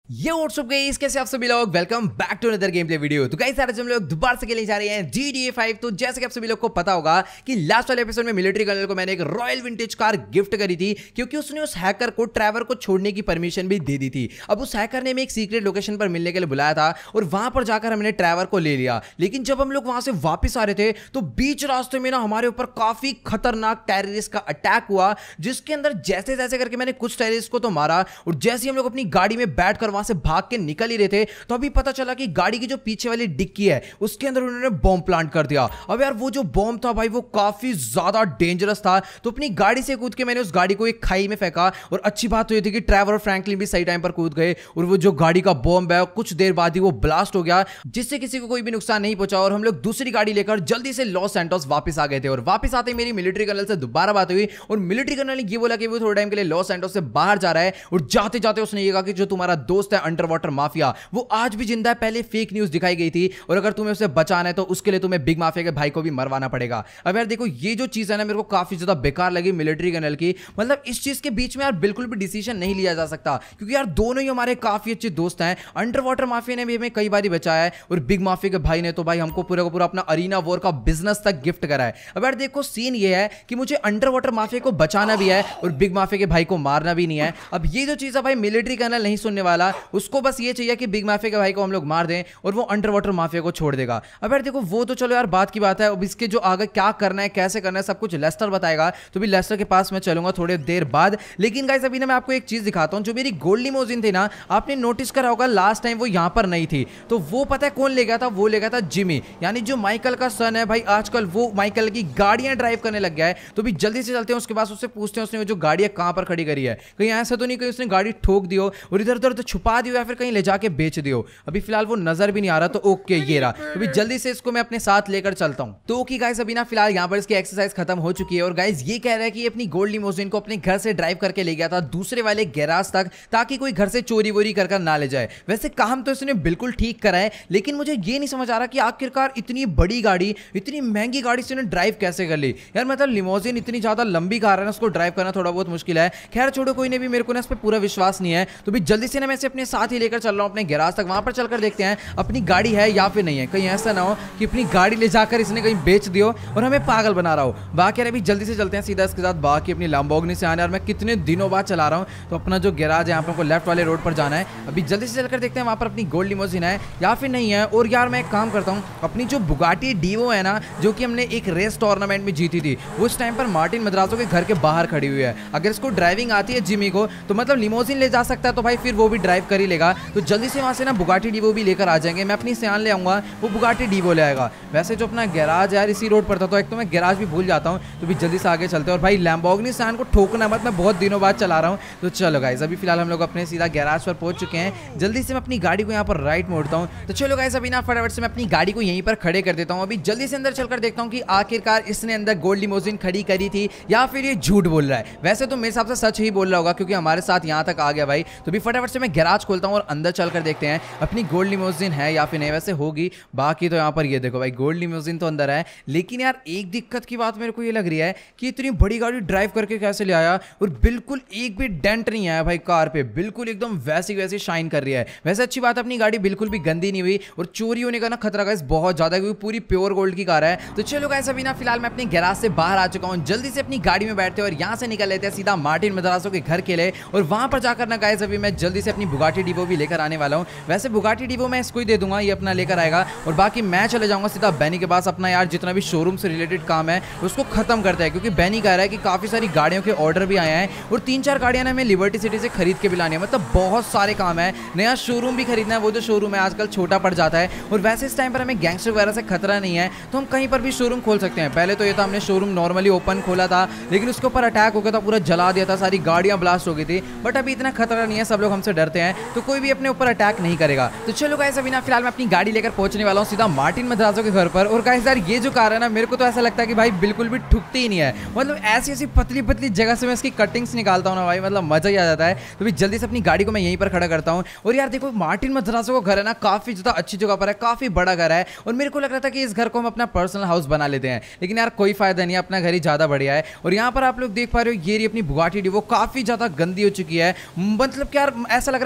ये WhatsApp guys, कैसे आप सभी लोग। Welcome back to another game play video. तो गाइस आज हम लोग दोबारा से खेलने जा रहे हैं GTA 5। तो जैसे कि आप सभी लोग को पता होगा कि लास्ट वाले एपिसोड में मिलिट्री कर्नल को मैंने एक रॉयल विंटेज कार गिफ्ट करी थी, क्योंकि उसने उस हैकर को ट्रैवर को छोड़ने की परमिशन भी दे दी थी। अब उस हैकर ने हमें एक सीक्रेट लोकेशन पर मिलने के लिए बुलाया था और वहां पर जाकर हमने ट्रैवर को ले लिया। लेकिन जब हम लोग वहां से वापस आ रहे थे तो बीच रास्ते में ना हमारे ऊपर काफी खतरनाक टेररिस्ट का अटैक हुआ, जिसके अंदर जैसे जैसे करके मैंने कुछ टेररिस्ट को तो मारा और जैसे ही हम लोग अपनी गाड़ी में बैठकर वहां से भाग के निकल ही रहे थे तो अभी पता चला कि गाड़ी की जो पीछे वाली डिक्की है उसके अंदर उन्होंने बॉम्ब प्लांट कर दिया। अब यार वो जो बॉम्ब था भाई वो काफी ज्यादा डेंजरस था, तो अपनी गाड़ी से कूद के मैंने उस गाड़ी को एक खाई में फेंका। और अच्छी बात तो ये थी कि ट्रेवर और फ्रैंकलिन भी सही टाइम पर कूद गए और वो जो गाड़ी का बॉम्ब है कुछ देर बाद ही वो ब्लास्ट हो गया, जिससे किसी को कोई भी नुकसान नहीं पहुंचा। और हम लोग दूसरी गाड़ी लेकर जल्दी से लॉस सैंटोस वापस आ गए थे। और वापस आते ही मेरी मिलिट्री कर्नल से दोबारा बात हुई और मिलिट्री कर्नल ने ये बोला कि वो थोड़े टाइम के लिए लॉस सैंटोस से बाहर जा रहा है। और जाते जाते उसने ये कहा कि जो तुम्हारा दोस्त है अंडर वाटर माफिया वो आज भी जिंदा है। पहले फेक न्यूज दिखाई गई थी और अगर तुम्हें उसे बचाना है तो उसके लिए तुम्हें बिग माफिया के भाई को भी मरवाना पड़ेगा। अब यार देखो ये जो चीज है ना मेरे को काफी ज्यादा बेकार लगी मिलिट्री कर्नल की। मतलब इस चीज के बीच में यार बिल्कुल भी डिसीजन नहीं लिया जा सकता, क्योंकि यार दोनों ही हमारे काफी अच्छे दोस्त हैं। अंडर वाटर माफिया ने भी हमें कई बार बचाया है और बिग माफिया के भाई ने तो भाई हमको पूरा का पूरा अपना अरीना वॉर का बिजनेस तक गिफ्ट करा है। अब यार देखो सीन ये है कि मुझे अंडर वाटर माफिया को बचाना भी है और बिग माफिया के भाई को मारना भी नहीं है। अब ये जो चीज है भाई मिलिट्री कर्नल नहीं सुनने वाला, उसको बस ये चाहिए कि बिग माफिया के भाई को हम लोग मार दें और वो अंडर वाटर माफिया को छोड़ देगा। अब यार देखो वो तो चलो यार बात की बात है, अब इसके जो आगे क्या करना है कैसे करना है सब कुछ लेस्टर बताएगा, तो भी लेस्टर के पास मैं चलूंगा थोड़ी देर बाद। लेकिन गाइस अभी ना मैं आपको एक चीज दिखाता हूं। जो मेरी गोल्ड लिमोजिन थी ना, आपने नोटिस करा होगा लास्ट टाइम वो यहां पर नहीं थी, तो वो पता है कौन ले गया था? वो ले गया था जिमी, यानी जो माइकल का सन है भाई। आजकल वो माइकल की गाड़ियां ड्राइव करने लग गया है। तो भी जल्दी से चलते हैं उसके पास, उससे पूछते हैं उसने वो जो गाड़ी है कहां पर खड़ी करी है। कहीं ऐसा तो नहीं कहीं उसने गाड़ी ठोक दी हो और इधर उधर तो छुपा दी हो या फिर कहीं ले जाके बेच दियो। अभी फिलहाल वो नजर भी नहीं आ रहा, तो ओके ये रहा। तो भी जल्दी से इसको मैं अपने साथ लेकर चलता हूं। तो ओके गाइस अभी ना फिलहाल यहां पर इसकी एक्सरसाइज खत्म हो चुकी है और गाइस ये कह रहा है कि ये अपनी गोल्ड लिमोजिन को अपने घर से ड्राइव करके ले गया था दूसरे वाले गैराज तक, ताकि कोई घर से चोरी वोरी कर ना ले जाए। वैसे काम तो इसने बिल्कुल ठीक करा है, लेकिन मुझे ये नहीं समझ आ रहा कि आखिरकार इतनी बड़ी गाड़ी इतनी महंगी गाड़ी से ड्राइव कैसे कर ली यार। मतलब लिमोजिन इतनी ज्यादा लंबी कार है ना, उसको ड्राइव करना थोड़ा बहुत मुश्किल है। खैर छोड़ो कोई नहीं, भी मेरे को ना इस पर पूरा विश्वास नहीं है। तो भी जल्दी से ना मैं इसे अपने साथ ही लेकर चल रहा हूं अपने गैराज तक। वहां पर चलकर देखते हैं अपनी गाड़ी है या फिर नहीं है। कहीं ऐसा ना हो कि अपनी गाड़ी ले जाकर इसने कहीं बेच दियो और हमें पागल बना रहा हो। बाकी यार अभी जल्दी से चलते हैं सीधा इसके साथ बाकी अपनी लैम्बोर्गिनी से आने। और मैं कितने दिनों बाद चला रहा हूँ, तो अपना जो गैराज है यहाँ पर लेफ्ट वाले रोड पर जाना है। अभी जल्दी से चलकर देखते हैं वहाँ पर अपनी गोल्ड लिमोजिन है या फिर नहीं है। और यार मैं एक काम करता हूँ, अपनी जो बुगाटी डीवो है ना जो कि हमने एक रेस टूर्नामेंट में जीती थी, उस टाइम पर मार्टिन मद्रासो के घर के बाहर खड़ी हुई है। अगर इसको ड्राइविंग आती है जिमी को, तो मतलब लिमोजिन ले जा सकता है, तो भाई फिर वो भी ड्राइव कर ही लेगा। तो जल्दी से वहाँ से ना बुगाटी डीवो भी लेकर आ जाएंगे। मैं अपनी सियान ले आऊँगा, वो बुगाटी डीवो ले आएगा। वैसे जो अपना गैराज यार इसी रोड पर था, तो एक तो मैं गैराज भी भूल जाता हूँ। तो भी जल्दी से आगे चलते हैं। और भाई लैम्बोर्गिनी सियान को ठोकना मत, मैं बहुत दिनों बाद चला रहा हूँ। तो चलो गाइस अभी फिलहाल हम लोग अपने सीधा गैराज पर पहुंच चुके हैं। जल्दी से मैं अपनी गाड़ी को यहाँ पर राइट मोड़ता हूँ। तो चलो गाइस अभी ना फटाफट से मैं अपनी गाड़ी को यहीं पर खड़े कर देता हूँ। अभी जल्दी से अंदर चलकर देखता हूँ कि आखिरकार इसने अंदर गोल्ड लिमोजिन खड़ी करी थी या फिर ये झूठ बोल रहा है। वैसे तो मेरे हिसाब से सच ही बोल रहा होगा, क्योंकि हमारे साथ यहाँ तक आ गया भाई। तो भी फटाफट से मैं गैराज खोलता हूँ और अंदर चलकर देखते हैं अपनी गोल्ड लिमोजिन है या फिर नहीं। वैसे होगी, बाकी तो यहाँ पर ये देखो भाई गोल्ड लिमोजिन तो अंदर है। लेकिन यार एक दिक्कत की बात मेरे को ये लग रही है कि इतनी बड़ी गाड़ी ड्राइव करके कैसे ले आया और बिल्कुल एक भी डेंट नहीं आया भाई कार पे, बिल्कुल एकदम वैसी वैसी शाइन कर रही है। वैसे अच्छी बात है अपनी गाड़ी बिल्कुल भी गंदी नहीं हुई और चोरी होने का ना खतरा गाइस बहुत ज्यादा, क्योंकि पूरी प्योर गोल्ड की कार है। तो चलो गाइस अभी ना फिलहाल मैं अपने गैराज से बाहर आ चुका हूँ। जल्दी से अपनी गाड़ी में बैठते हैं और यहाँ से निकल लेते हैं सीधा मार्टिन मद्रासो के घर के लिए। और वहां पर जाकर ना गाइस अभी मैं जल्दी से अपनी बुगाटी डीवो भी लेकर आने वाला हूँ। वैसे बुगाटी डीवो मैं इसको ही दे दूंगा, ये अपना लेकर आएगा। और बाकी मैं चले जाऊंगा सीधा बैनी के पास, अपना यार जितना भी शोरूम से रिलेटेड काम है उसको खत्म करता है, क्योंकि बैनी कह रहा है कि काफी सारी गाड़ियों के ऑर्डर भी आए हैं और 3-4 गाड़ियां ना हमें लिबर्टी सिटी से खरीद के भी लानी है। मतलब बहुत सारे काम है, नया शोरूम भी खरीदना है। वो जो शोरूम है आजकल छोटा पड़ जाता है और वैसे इस टाइम पर हमें गैंगस्टर वगैरह से खतरा नहीं है, तो हम कहीं पर भी शोरूम खोल सकते हैं। पहले तो ये था हमने शोरूम नॉर्मली ओपन खोला था, लेकिन उसके ऊपर अटैक हो गया था, पूरा जला दिया था, सारी गाड़ियां ब्लास्ट हो गई थी। बट अभी इतना खतरा नहीं है, सब लोग हमसे डरते हैं, तो कोई भी अपने ऊपर अटैक नहीं करेगा। तो चलो गाइस अभी ना फिलहाल मैं अपनी गाड़ी लेकर पहुंचने वाला हूं सीधा मार्टिन मद्रासो के घर पर। और गाइस यार ये जो कार है ना मेरे को तो ऐसा लगता है कि भाई बिल्कुल भी ठुकती ही नहीं है। मतलब ऐसी ऐसी पतली पतली जगह से मैं इसकी कटिंग्स निकालता हूं ना भाई, मतलब मजा ही आ जाता है। तो भी जल्दी से अपनी गाड़ी को मैं यहीं पर खड़ा करता हूं। और यार देखो मार्टिन मद्रासो का घर है ना काफी ज्यादा अच्छी जगह पर है, काफी बड़ा घर है। और मेरे को लग रहा था कि इस घर को हम अपना पर्सनल हाउस बना लेते हैं, लेकिन यार कोई फायदा नहीं है, अपना घर ही ज्यादा बढ़िया है। और यहाँ पर आप लोग देख पा रहे हो ये अपनी बुगाटी डीवो काफी ज्यादा गंदी हो चुकी है। मतलब क्या ऐसा लग रहा है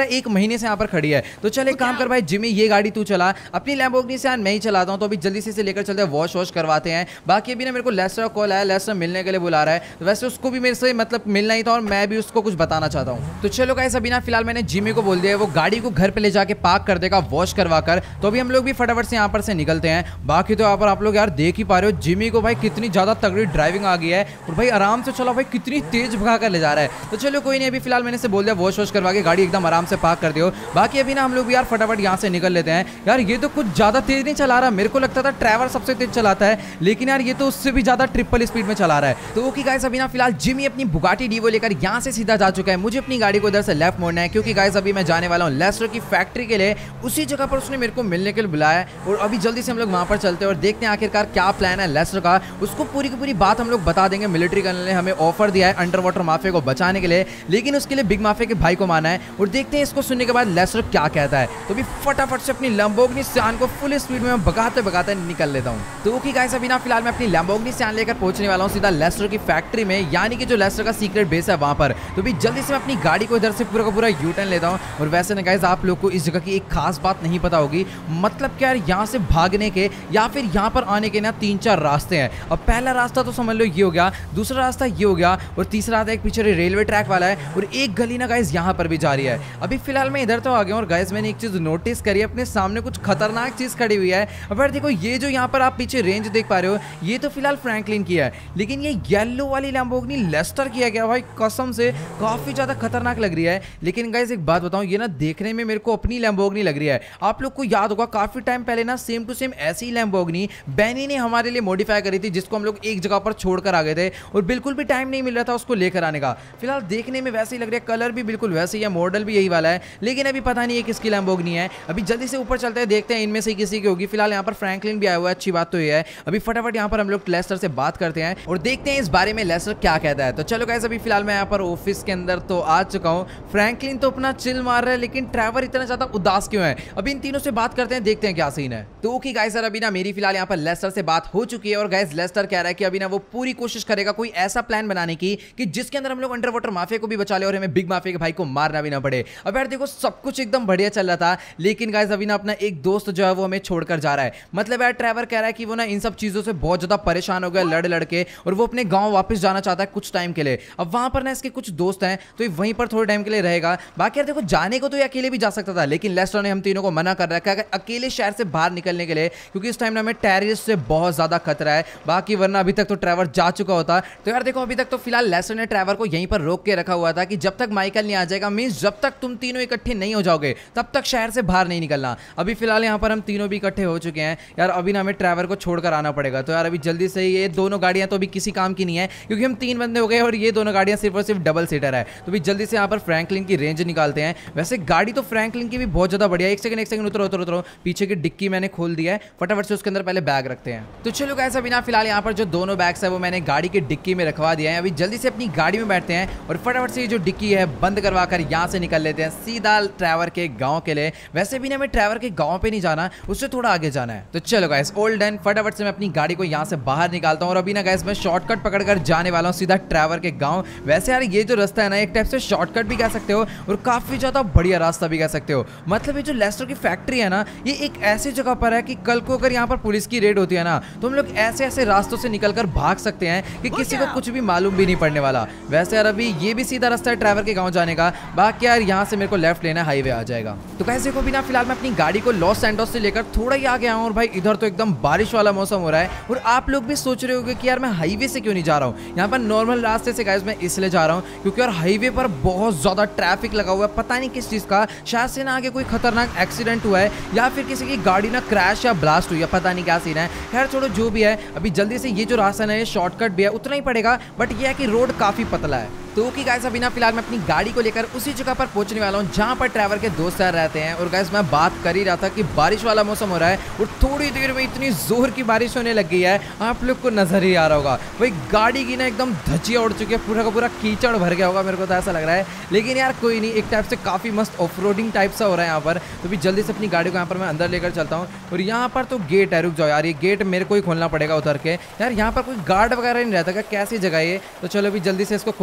1 महीने से यहाँ पर खड़ी है। तो चल एक काम कर भाई जिमी, ये गाड़ी तू चला, अपनी लैम्बोर्गिनी से मैं ही चलाता हूँ। तो अभी जल्दी से इसे लेकर चलते हैं, वॉश करवाते हैं। बाकी अभी ना मेरे को लेस्टर का कॉल आया, लेस्टर मिलने के लिए बुला रहा है। तो वैसे उसको भी मेरे से मतलब मिलना ही था और मैं भी उसको कुछ बताना चाहता हूँ। तो चलो गाइस अभी ना फिलहाल मैंने जिमी को बोल दिया है वो गाड़ी को घर पे ले जाके पार्क कर देगा वॉश करवा कर। तो अभी हम लोग भी फटाफट से यहाँ पर से निकलते हैं। बाकी तो यहाँ पर आप लोग यार देख ही पा रहे हो जिमी को भाई कितनी ज्यादा तगड़ी ड्राइविंग आ गई है और भाई आराम से चला, भाई कितनी तेज भगा कर ले जा रहा है। तो चलो कोई नहीं, अभी फिलहाल मैंने से बोल दिया वॉश करवा के गाड़ी एकदम आराम से पार्क कर दियो। बाकी अभी ना हम लोग भी यार फटाफट यहाँ से निकल लेते हैं। यार ये तो कुछ ज्यादा तेज नहीं चला रहा, मेरे को लगता था ट्रैवर सबसे तेज चलाता है, लेकिन यार ये तो उससे भी ज्यादा ट्रिपल स्पीड में चला रहा है। तो ओके गाइस अभी ना फिलहाल जिमी अपनी बुगाटी डीवो लेकर यहाँ से सीधा जा चुका है। मुझे अपनी गाड़ी को इधर से लेफ्ट मोड़ना है क्योंकि गाइस अभी मैं जाने वाला हूँ लेस्टर की फैक्ट्री के लिए। उसी जगह पर उसने मेरे को मिलने के लिए बुलाया और अभी जल्दी से हम लोग वहां पर चलते हैं और देखते हैं आखिरकार क्या प्लान है लेस्टर का। उसको पूरी की पूरी बात हम लोग बता देंगे। मिलिट्री कर्नल ने हमें ऑफर दिया है अंडर वाटर माफिया को बचाने के लिए, लेकिन उसके लिए बिग माफिया के भाई को माना है और देखते हैं इसको सुनने के बाद लेस्टर क्या कहता है। तो अभी फटाफट से अपनी लैम्बोर्गिनी सियान को फुल स्पीड में भगाते भगाते निकल लेता हूँ। तो ओके गाइस अभी ना फिलहाल मैं अपनी लैम्बोर्गिनी सियान लेकर पहुंचने वाला हूँ सीधा लेस्टर की फैक्ट्री में, यानी कि जो लेस्टर का सीक्रेट बेस है वहां पर। तो अभी जल्दी से मैं अपनी गाड़ी को इधर से पूरा का पूरा यू टर्न लेता हूँ। और वैसे ना गाइस आप लोग को इस जगह की एक खास बात नहीं पता होगी, मतलब क्या यार यहाँ से भागने के या फिर यहाँ पर आने के ना 3-4 रास्ते हैं। अब पहला रास्ता तो समझ लो ये हो गया, दूसरा रास्ता ये हो गया और तीसरा रास्ता एक पीछे रेलवे ट्रैक वाला है और एक गली ना गाइस यहाँ पर भी जा रही है। अभी फिलहाल मैं इधर तो आ गया और गाइस मैंने एक चीज नोटिस करी, अपने सामने कुछ खतरनाक चीज खड़ी हुई है। अब यार देखो ये जो यहाँ पर आप पीछे रेंज देख पा रहे हो ये तो फिलहाल फ्रैंकलिन की है, लेकिन ये येलो वाली लैम्बोर्गिनी लेस्टर की है क्या भाई, कसम से काफी ज्यादा खतरनाक लग रही है। लेकिन गाइस एक बात बताऊं, ये ना देखने में मेरे को अपनी लैम्बोर्गिनी लग रही है। आप लोग को याद होगा काफी टाइम पहले ना सेम टू सेम ऐसी लैम्बोर्गिनी बेनी ने हमारे लिए मॉडिफाई करी थी, जिसको हम लोग एक जगह पर छोड़कर आ गए थे और बिल्कुल भी टाइम नहीं मिल रहा था उसको लेकर आने का। फिलहाल देखने में वैसे ही लग रहा है, कलर भी बिल्कुल वैसे ही है, मॉडल भी यही वाला है, लेकिन अभी पता नहीं है किसकी लैम्बोर्गिनी है। अभी जल्दी से ऊपर चलते हैं, देखते हैं इनमें से किसी की होगी। फिलहाल यहाँ पर फ्रैंकलिन भी आया हुआ है, अच्छी बात तो ये है। अभी फटाफट यहाँ पर हम लोग लेस्टर से बात करते हैं और देखते हैं इस बारे में लेस्टर क्या कहता है। तो चलो गाइस अभी फिलहाल मैं यहाँ पर ऑफिस के अंदर तो आ चुका हूँ। फ्रैंकलिन तो अपना चिल मार रहा है, लेकिन ट्रैवर इतना ज्यादा उदास क्यों है? अभी इन तीनों से बात करते हैं, देखते हैं क्या सीन है। तो ओके गाइस सर अभी ना मेरी फिलहाल यहाँ पर लेस्टर से बात हो चुकी है और गाइस लेस्टर कह रहा है कि अभी ना वो पूरी कोशिश करेगा कोई ऐसा प्लान बनाने की कि जिसके अंदर हम लोग अंडर वाटर माफिया को भी बचा ले और हमें बिग माफिया के भाई को मारना भी ना पड़े। अब यार देखो सब कुछ एकदम बढ़िया चल रहा था, लेकिन गाइस अभी ना अपना एक दोस्त जो है वो हमें छोड़कर जा रहा है। मतलब यार ट्रैवर कह रहा है कि वो ना इन सब चीजों से बहुत ज्यादा परेशान हो गया लड़ लड़ के और वो अपने गांव वापस जाना चाहता है कुछ टाइम के लिए। अब वहां पर ना इसके कुछ दोस्त हैं तो ये वहीं पर थोड़े टाइम के लिए रहेगा। बाकी यार देखो जाने को तो ये अकेले भी जा सकता था, लेकिन लेस्टर ने हम तीनों को मना कर रखा है अकेले शहर से बाहर निकलने के लिए, क्योंकि इस टाइम ना हमें टेररिस्ट से बहुत ज्यादा खतरा है। बाकी वरना अभी तक तो ट्रैवर जा चुका होता। तो यार देखो अभी तक तो फिलहाल लेस्टर ने ट्रैवर को यहीं पर रोक के रखा हुआ था कि जब तक माइकल नहीं आ जाएगा, मींस जब तक तुम तीनों इकट्ठे नहीं हो जाओगे तब तक शहर से बाहर नहीं निकलना। अभी फिलहाल यहाँ पर हम तीनों भी इकट्ठे हो चुके हैं यार, अभी ना हमें ट्रैवर को छोड़कर आना पड़ेगा। तो यार अभी जल्दी से ये दोनों गाड़ियां तो अभी किसी काम की नहीं है, क्योंकि हम 3 बंदे हो गए और ये दोनों गाड़ियां सिर्फ और सिर्फ डबल सीटर है। तो भी जल्दी से यहाँ पर फ्रैंकलिन की रेंज निकालते हैं। वैसे गाड़ी तो फ्रैंकलिन की भी बहुत ज्यादा बढ़िया है। एक सेकंड उतरो उतरो उतरो, पीछे की डिक्की मैंने खोल दिया है, फटाफट से उसके अंदर पहले बैग रखते हैं। तो चलो गाइस अभी ना फिलहाल यहाँ पर जो दोनों बैग्स है वो मैंने गाड़ी की डिक्की में रखवा दिया है। अभी जल्दी से अपनी गाड़ी में बैठते हैं और फटाफट से ये जो डिक्की है बंद करवा कर यहाँ से निकल लेते हैं सीधा ट्रैवर के गांव के लिए। वैसे भी ना हमें ट्रैवर के गांव पे नहीं जाना, उससे थोड़ा आगे जाना है। तो चलो गाइस ओल्ड एंड फटाफट से मैं अपनी गाड़ी को यहाँ से बाहर निकालता हूँ और अभी ना गाइस मैं शॉर्टकट पकड़कर जाने वाला हूँ सीधा ट्रैवर के गांव। वैसे यार ये जो रास्ता है ना एक टाइप से शॉर्टकट भी कह सकते हो और काफी ज्यादा बढ़िया रास्ता भी कह सकते हो। मतलब ये जो लेस्टर की फैक्ट्री है ना ये एक ऐसी जगह पर है कि कल को अगर यहाँ पर पुलिस की रेड होती है ना तो हम लोग ऐसे ऐसे रास्तों से निकलकर भाग सकते हैं कि किसी को कुछ भी मालूम भी नहीं पड़ने वाला। वैसे यार अभी ये भी सीधा रास्ता है ट्रैवर के गांव जाने का। बाकी यार यहाँ से मेरे को लेफ्ट लेना, हाईवे आ जाएगा। तो कैसे को भी ना फिलहाल मैं अपनी गाड़ी को लॉस सैंटोस से लेकर थोड़ा ही आगे आऊँ और भाई इधर तो एकदम बारिश वाला मौसम हो रहा है और आप लोग भी सोच रहे होंगे कि यार मैं हाईवे से क्यों नहीं जा रहा हूँ। यहाँ पर नॉर्मल रास्ते से गाइस मैं इसलिए जा रहा हूँ क्योंकि यार हाईवे पर बहुत ज्यादा ट्रैफिक लगा हुआ है, पता नहीं किस चीज का। शायद से ना आगे कोई खतरनाक एक्सीडेंट हुआ है या फिर किसी की गाड़ी ना क्रैश या ब्लास्ट हुई है, पता नहीं क्या सीन है। खैर छोड़ो जो भी है, अभी जल्दी से ये जो रास्ता है ये शॉर्टकट भी है, उतना ही पड़ेगा, बट ये है कि रोड काफी पतला है। तो ओके गाइस अभी ना फिलहाल मैं अपनी गाड़ी को लेकर उसी जगह पर पहुंचने वाला हूं जहां पर ट्रैवर के दोस्त यार रहते हैं। और गाइस मैं बात कर ही रहा था कि बारिश वाला मौसम हो रहा है और थोड़ी देर में इतनी जोर की बारिश होने लग गई है, आप लोग को नजर ही आ रहा होगा। भाई गाड़ी की ना एकदम धजिया उड़ चुकी है, पूरा का पूरा कीचड़ भर गया होगा, मेरे को तो ऐसा लग रहा है। लेकिन यार कोई नहीं, एक टाइप से काफी मस्त ऑफ रोडिंग टाइप सा हो रहा है यहाँ पर। तो भी जल्दी से अपनी गाड़ी को यहाँ पर मैं अंदर लेकर चलता हूँ। और यहाँ पर तो गेट है, रुक जाओ यार, ये गेट मेरे को ही खोलना पड़ेगा उतर के। यार यहाँ पर कोई गार्ड वगैरह नहीं रहता क्या, कैसी जगह ये? तो चलो अभी जल्दी से इसको खोलते हैं।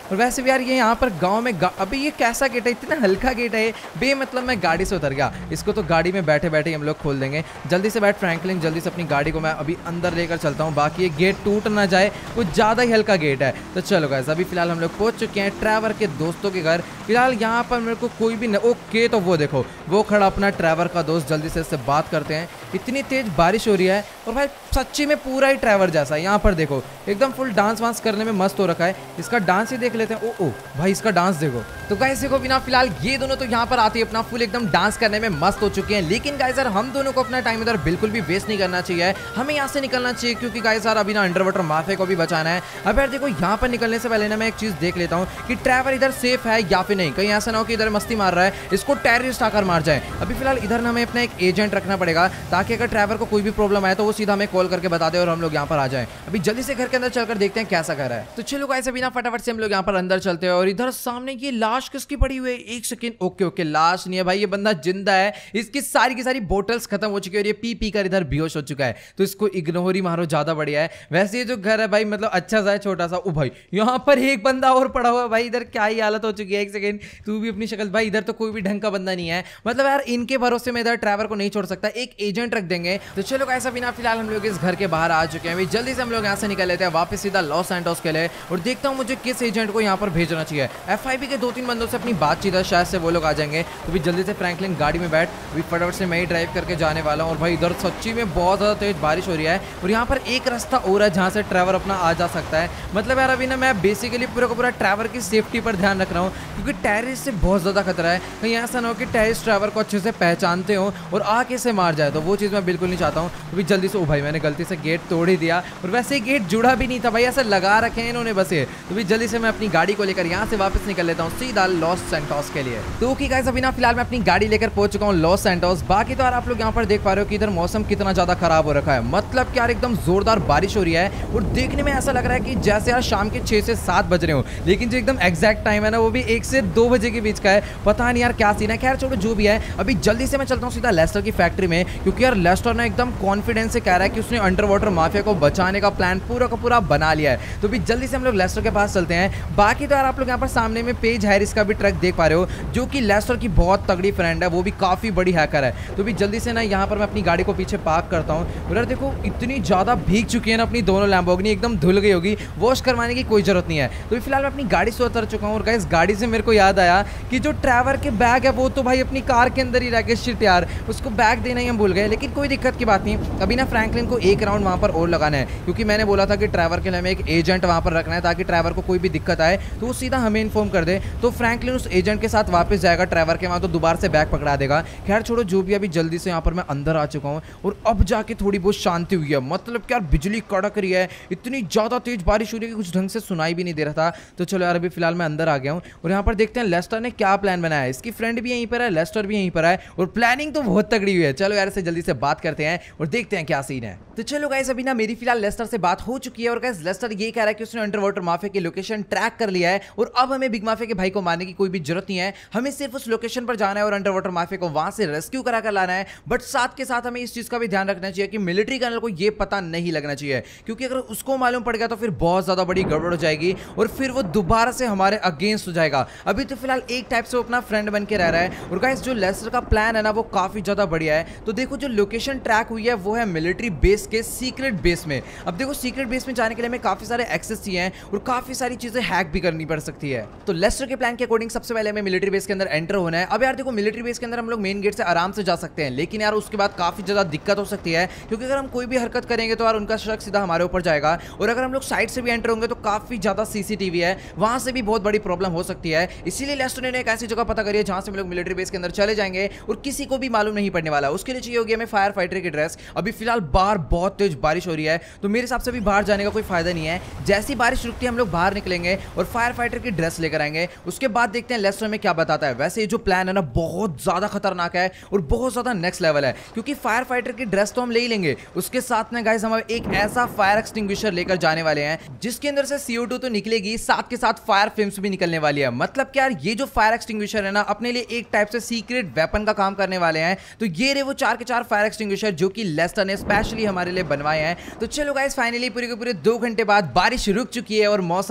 और वैसे भी यार ये यहाँ पर गाँव में अभी ये कैसा गेट है, इतना हल्का गेट है बे, मतलब मैं गाड़ी से उतर गया। इसको तो गाड़ी में बैठे बैठे हम लोग खोल देंगे। जल्दी से बैठ फ्रैंकलिन, जल्दी से अपनी गाड़ी को मैं अभी अंदर लेकर चलता हूँ, बाकी ये गेट टूट ना जाए, कुछ ज़्यादा ही हल्का गेट है। तो चलो गाइस, अभी फिलहाल हम लोग पहुँच चुके हैं ट्रैवर के दोस्तों के घर। फिलहाल यहाँ पर मेरे को कोई भी ओके, तो वो देखो वो खड़ा अपना ट्रैवर का दोस्त, जल्दी से इससे बात करते हैं। इतनी तेज बारिश हो रही है और भाई सच्ची में पूरा ही ट्रैवर जैसा है। यहाँ पर देखो एकदम फुल डांस वांस करने में मस्त हो रखा है। इसका डांस ही देख लेते हैं। ओ भाई इसका डांस देखो। तो गाइस देखो बिना फिलहाल ये दोनों तो यहाँ पर आते ही अपना फुल एकदम डांस करने में मस्त हो चुके हैं। लेकिन गाइस यार हम दोनों को अपना टाइम इधर बिल्कुल भी वेस्ट नहीं करना चाहिए, हमें यहाँ से निकलना चाहिए, क्योंकि गाइस यार अभी ना अंडर वाटर माफिया को भी बचाना है। अब यार देखो यहाँ पर निकलने से पहले ना मैं एक चीज देख लेता हूँ कि ट्रैवर इधर सेफ है या फिर नहीं। कहीं ऐसा ना हो कि इधर मस्ती मार रहा है, इसको टेररिस्ट आकर मार जाए। अभी फिलहाल इधर ना हमें अपना एक एजेंट रखना पड़ेगा, ताकि अगर ट्रैवर को कोई भी प्रॉब्लम आए तो वो सीधा हमें कॉल करके बता दे और हम लोग यहाँ पर आ जाए। अभी जल्दी से घर के अंदर चलकर देखते हैं कैसा घर है। तो चलो गाइस अभी ना फटाफट से हम लोग यहाँ पर अंदर चलते हैं। और इधर सामने ये लाश किसकी पड़ी हुई है, एक सेकंड। ओके लाश नहीं है भाई, ये बंदा जिंदा है। इसकी सारी की सारी बोतल्स खत्म हो चुकी है और ये पी कर इधर बेहोश हो चुका है, तो इसको इग्नोर ही मारो, ज्यादा बढ़िया है। वैसे ये जो घर है भाई मतलब अच्छा सा है, छोटा सा। ओ भाई यहाँ पर एक बंदा और पड़ा हुआ है भाई, इधर क्या ही हालत हो चुकी है। एक सेकंड तू भी अपनी शक्ल भाई, इधर तो कोई भी ढंग का बंदा नहीं है। मतलब यार इनके भरोसे में इधर ट्रैवर को नहीं छोड़ सकता, एक एजेंट रख देंगे। तो चलो ऐसा बिना फिलहाल हम लोग इस घर के बाहर आ चुके हैं। जल्दी से हम लोग यहाँ से निकल लेते हैं वापस सीधा लॉस सैंटोस के लिए, और देखता हूँ मुझे किस एजेंट को यहाँ पर भेजना चाहिए। FIB के 2-3 बंदों से अपनी बातचीत है, शायद से वो लोग आ जाएंगे। तो भी जल्दी से फ्रैंकलिन गाड़ी में बैठ, अभी फटाफट से मैं ही ड्राइव करके जाने वाला हूँ। और भाई इधर सच्ची में बहुत ज़्यादा तेज बारिश हो रही है, और यहाँ पर एक रास्ता और है जहाँ से ट्रैवर अपना आ जा सकता है। मतलब यार अभी ना मैं बेसिकली पूरा का पूरा ट्रैवर की सेफ्टी पर ध्यान रख रहा हूँ, क्योंकि टेररिस्ट से बहुत ज़्यादा खतरा है। कहीं ऐसा ना हो कि टेररिस्ट ट्रैवर को अच्छे से पहचानते हो और आके से मार जाए, तो वो चीज़ मैं बिल्कुल नहीं चाहता हूँ। तो भी जल्दी से, ओ भाई मैंने गलती से गेट तोड़ ही दिया, और वैसे ही गेट जुड़ा भी नहीं था भाई, ऐसे लगा रखे हैं इन्होंने बस ये। तो भी जल्दी से मैं अपनी गाड़ी को लेकर यहाँ से वापस निकल लेता हूँ सीधा लॉस सैंटोस के लिए। तो ओके गाइस अभी ना फिलहाल मैं अपनी गाड़ी लेकर पहुंच चुका हूँ लॉस सैंटोस। बाकी तो यार आप लोग यहाँ पर देख पा रहे हो कि इधर मौसम कितना ज्यादा खराब हो रखा है। मतलब कि यार एकदम जोरदार बारिश हो रही है, और देखने में ऐसा लग रहा है कि जैसे यार शाम के 6 से 7 बज रहे हो, लेकिन जो एकदम एग्जैक्ट टाइम है ना वो भी 1 से 2 बजे के बीच का है। पता नहीं यार क्या सीन है, खैर छोड़ो जो भी है। अभी जल्दी से मैं चलता हूँ सीधा लेस्टर की फैक्ट्री में, क्योंकि यार लेस्टर ने एकदम कॉन्फिडेंस से कह रहा है कि उसने अंडर वाटर माफिया को बचाने का प्लान पूरा का पूरा बना लिया है। तो भी जल्दी से हम लोग लेस्टर के पास चलते हैं। बाकी तो यार आप लोग यहाँ पर सामने में पेज हैरिस का भी ट्रक देख पा रहे हो, जो कि लेस्टर की बहुत तगड़ी फ्रेंड है, वो भी काफी बड़ी हैकर है। तो भी जल्दी से ना यहाँ पर मैं अपनी गाड़ी को पीछे पार्क करता हूँ। उधर देखो इतनी ज्यादा भीग चुकी है ना अपनी दोनों लैम्बोर्गिनी, एकदम धुल गई होगी, वॉश करवाने की कोई जरूरत नहीं है। तो फिलहाल मैं अपनी गाड़ी से उतर चुका हूँ। और गाइस गाड़ी से मेरे को याद आया कि जो ट्रैवर के बैग है वो तो भाई अपनी कार के अंदर ही रह गए। शिट यार, उसको बैग देना ही हम भूल गए, लेकिन कोई दिक्कत की बात नहीं। अभी ना फ्रैंकलिन को एक राउंड वहाँ पर और लगाना है, क्योंकि मैंने बोला था कि ट्रैवर के लिए हमें एक एजेंट वहाँ पर रखना है, ताकि ट्रैवर को कोई भी दिक्कत आए तो वो सीधा हमें इन्फॉर्म कर दे। तो फ्रैंकलिन उस एजेंट के साथ वापस जाएगा ट्रैवर के वहाँ, तो दोबारा से बैग पकड़ा देगा। खैर छोड़ो जो भी, अभी जल्दी से यहाँ पर मैं अंदर आ चुका हूँ, और अब जाके थोड़ी बहुत शांति हुई है। मतलब क्या बिजली कड़क रही है, इतनी ज़्यादा तेज बारिश हो रही है कि कुछ ढंग से सुनाई भी नहीं दे रहा था। तो चलो यार अभी फिलहाल मैं अंदर आ गया हूँ, और यहाँ पर देखते हैं लेस्टर ने क्या प्लान बनाया है। इसकी फ्रेंड भी यहीं पर है, लेस्टर भी यहीं पर है, और प्लानिंग तो बहुत तगड़ी हुई है। चलो यार से जल्दी से बात करते हैं और देखते हैं क्या सीन है। तो चलो गाइस अभी ना मेरी फिलहाल लेस्टर से बात हो चुकी है, और गाइस लेस्टर ये कह रहा है कि उसने अंडर वाटर माफिया की लोकेशन ट्रैक कर लिया है, और अब हमें बिग माफिया के भाई को मारने की कोई भी जरूरत नहीं है। हमें सिर्फ उस लोकेशन पर जाना है और अंडर वाटर माफिया को वहां से रेस्क्यू करा कर लाना है। बट साथ के साथ हमें इस चीज का भी ध्यान रखना चाहिए कि मिलिट्री कर्नल को यह पता नहीं लगना चाहिए, क्योंकि अगर उसको मालूम पड़ गया तो फिर बहुत ज्यादा बड़ी गड़बड़ हो जाएगी, और फिर वो दोबारा से हमारे अगेंस्ट हो जाएगा। अभी तो फिलहाल एक टाइप से अपना फ्रेंड बन के रह रहा है। और गाइस जो लेस्टर का प्लान है ना वो काफी ज्यादा बढ़िया है। तो देखो जो लोकेशन ट्रैक हुई है वो है मिलिट्री बेस के सीक्रेट बेस में। अब देखो सीक्रेट बेस में जाने के लिए हमें काफी सारे एक्सेस चाहिए हैं, और काफी सारी चीजें हैक भी करनी पड़ सकती है। तो लेस्टर के प्लान के अकॉर्डिंग सबसे पहले हमें मिलिट्री बेस के अंदर एंटर होना है। अब यार देखो मिलिट्री बेस के अंदर हम लोग मेन गेट से आराम से जा सकते हैं, लेकिन यार उसके बाद काफी ज्यादा दिक्कत हो सकती है, क्योंकि अगर हम कोई भी हरकत करेंगे तो यार उनका शक सीधा हमारे ऊपर जाएगा। और अगर हम लोग साइड से भी एंटर होंगे तो काफी ज्यादा सीसीटीवी है, वहां से भी बहुत बड़ी प्रॉब्लम हो सकती है। इसीलिए लेस्टर ने एक ऐसी जगह पता करी है जहां से हम लोग मिलिट्री बेस के अंदर चले जाएंगे और किसी को भी मालूम नहीं पड़ने वाला। उसके लिए चाहिए होगी हमें फायर फाइटर की ड्रेस। अभी फिलहाल बाहर बहुत तेज बारिश हो रही है, तो मेरे हिसाब से भी बाहर जाने का कोई फायदा नहीं है। जैसी बारिश रुकती है हम लोग बाहर निकलेंगे और फायर फाइटर की ड्रेस लेकर आएंगे। उसके बाद देखते हैं लेस्टर में क्या बताता है। वैसे ये जो प्लान है ना बहुत ज्यादा खतरनाक है और बहुत ज्यादा नेक्स्ट लेवल है, क्योंकि फायर फाइटर की ड्रेस तो हम ले ही लेंगे, उसके साथ में गाइस हम एक ऐसा फायर एक्सटिंग्विशर लेकर जाने वाले हैं जिसके अंदर से CO2 तो निकलेगी, साथ के साथ फायर फिल्म्स भी निकलने वाली है। मतलब क्या यार ये जो फायर एक्सटिंग्विशर है ना अपने लिए एक टाइप से सीक्रेट वेपन का काम करने वाले हैं। तो ये रहे वो 4 के 4 फायर एक्सटिंग्विशर जो कि लेस्टर ने स्पेशली हमारे लिए बनवाए हैं। तो चलो गाइस फाइनली पूरे के पूरे 2 घंटे बाद बारिश रुक चुकी है और मौसम दोबारा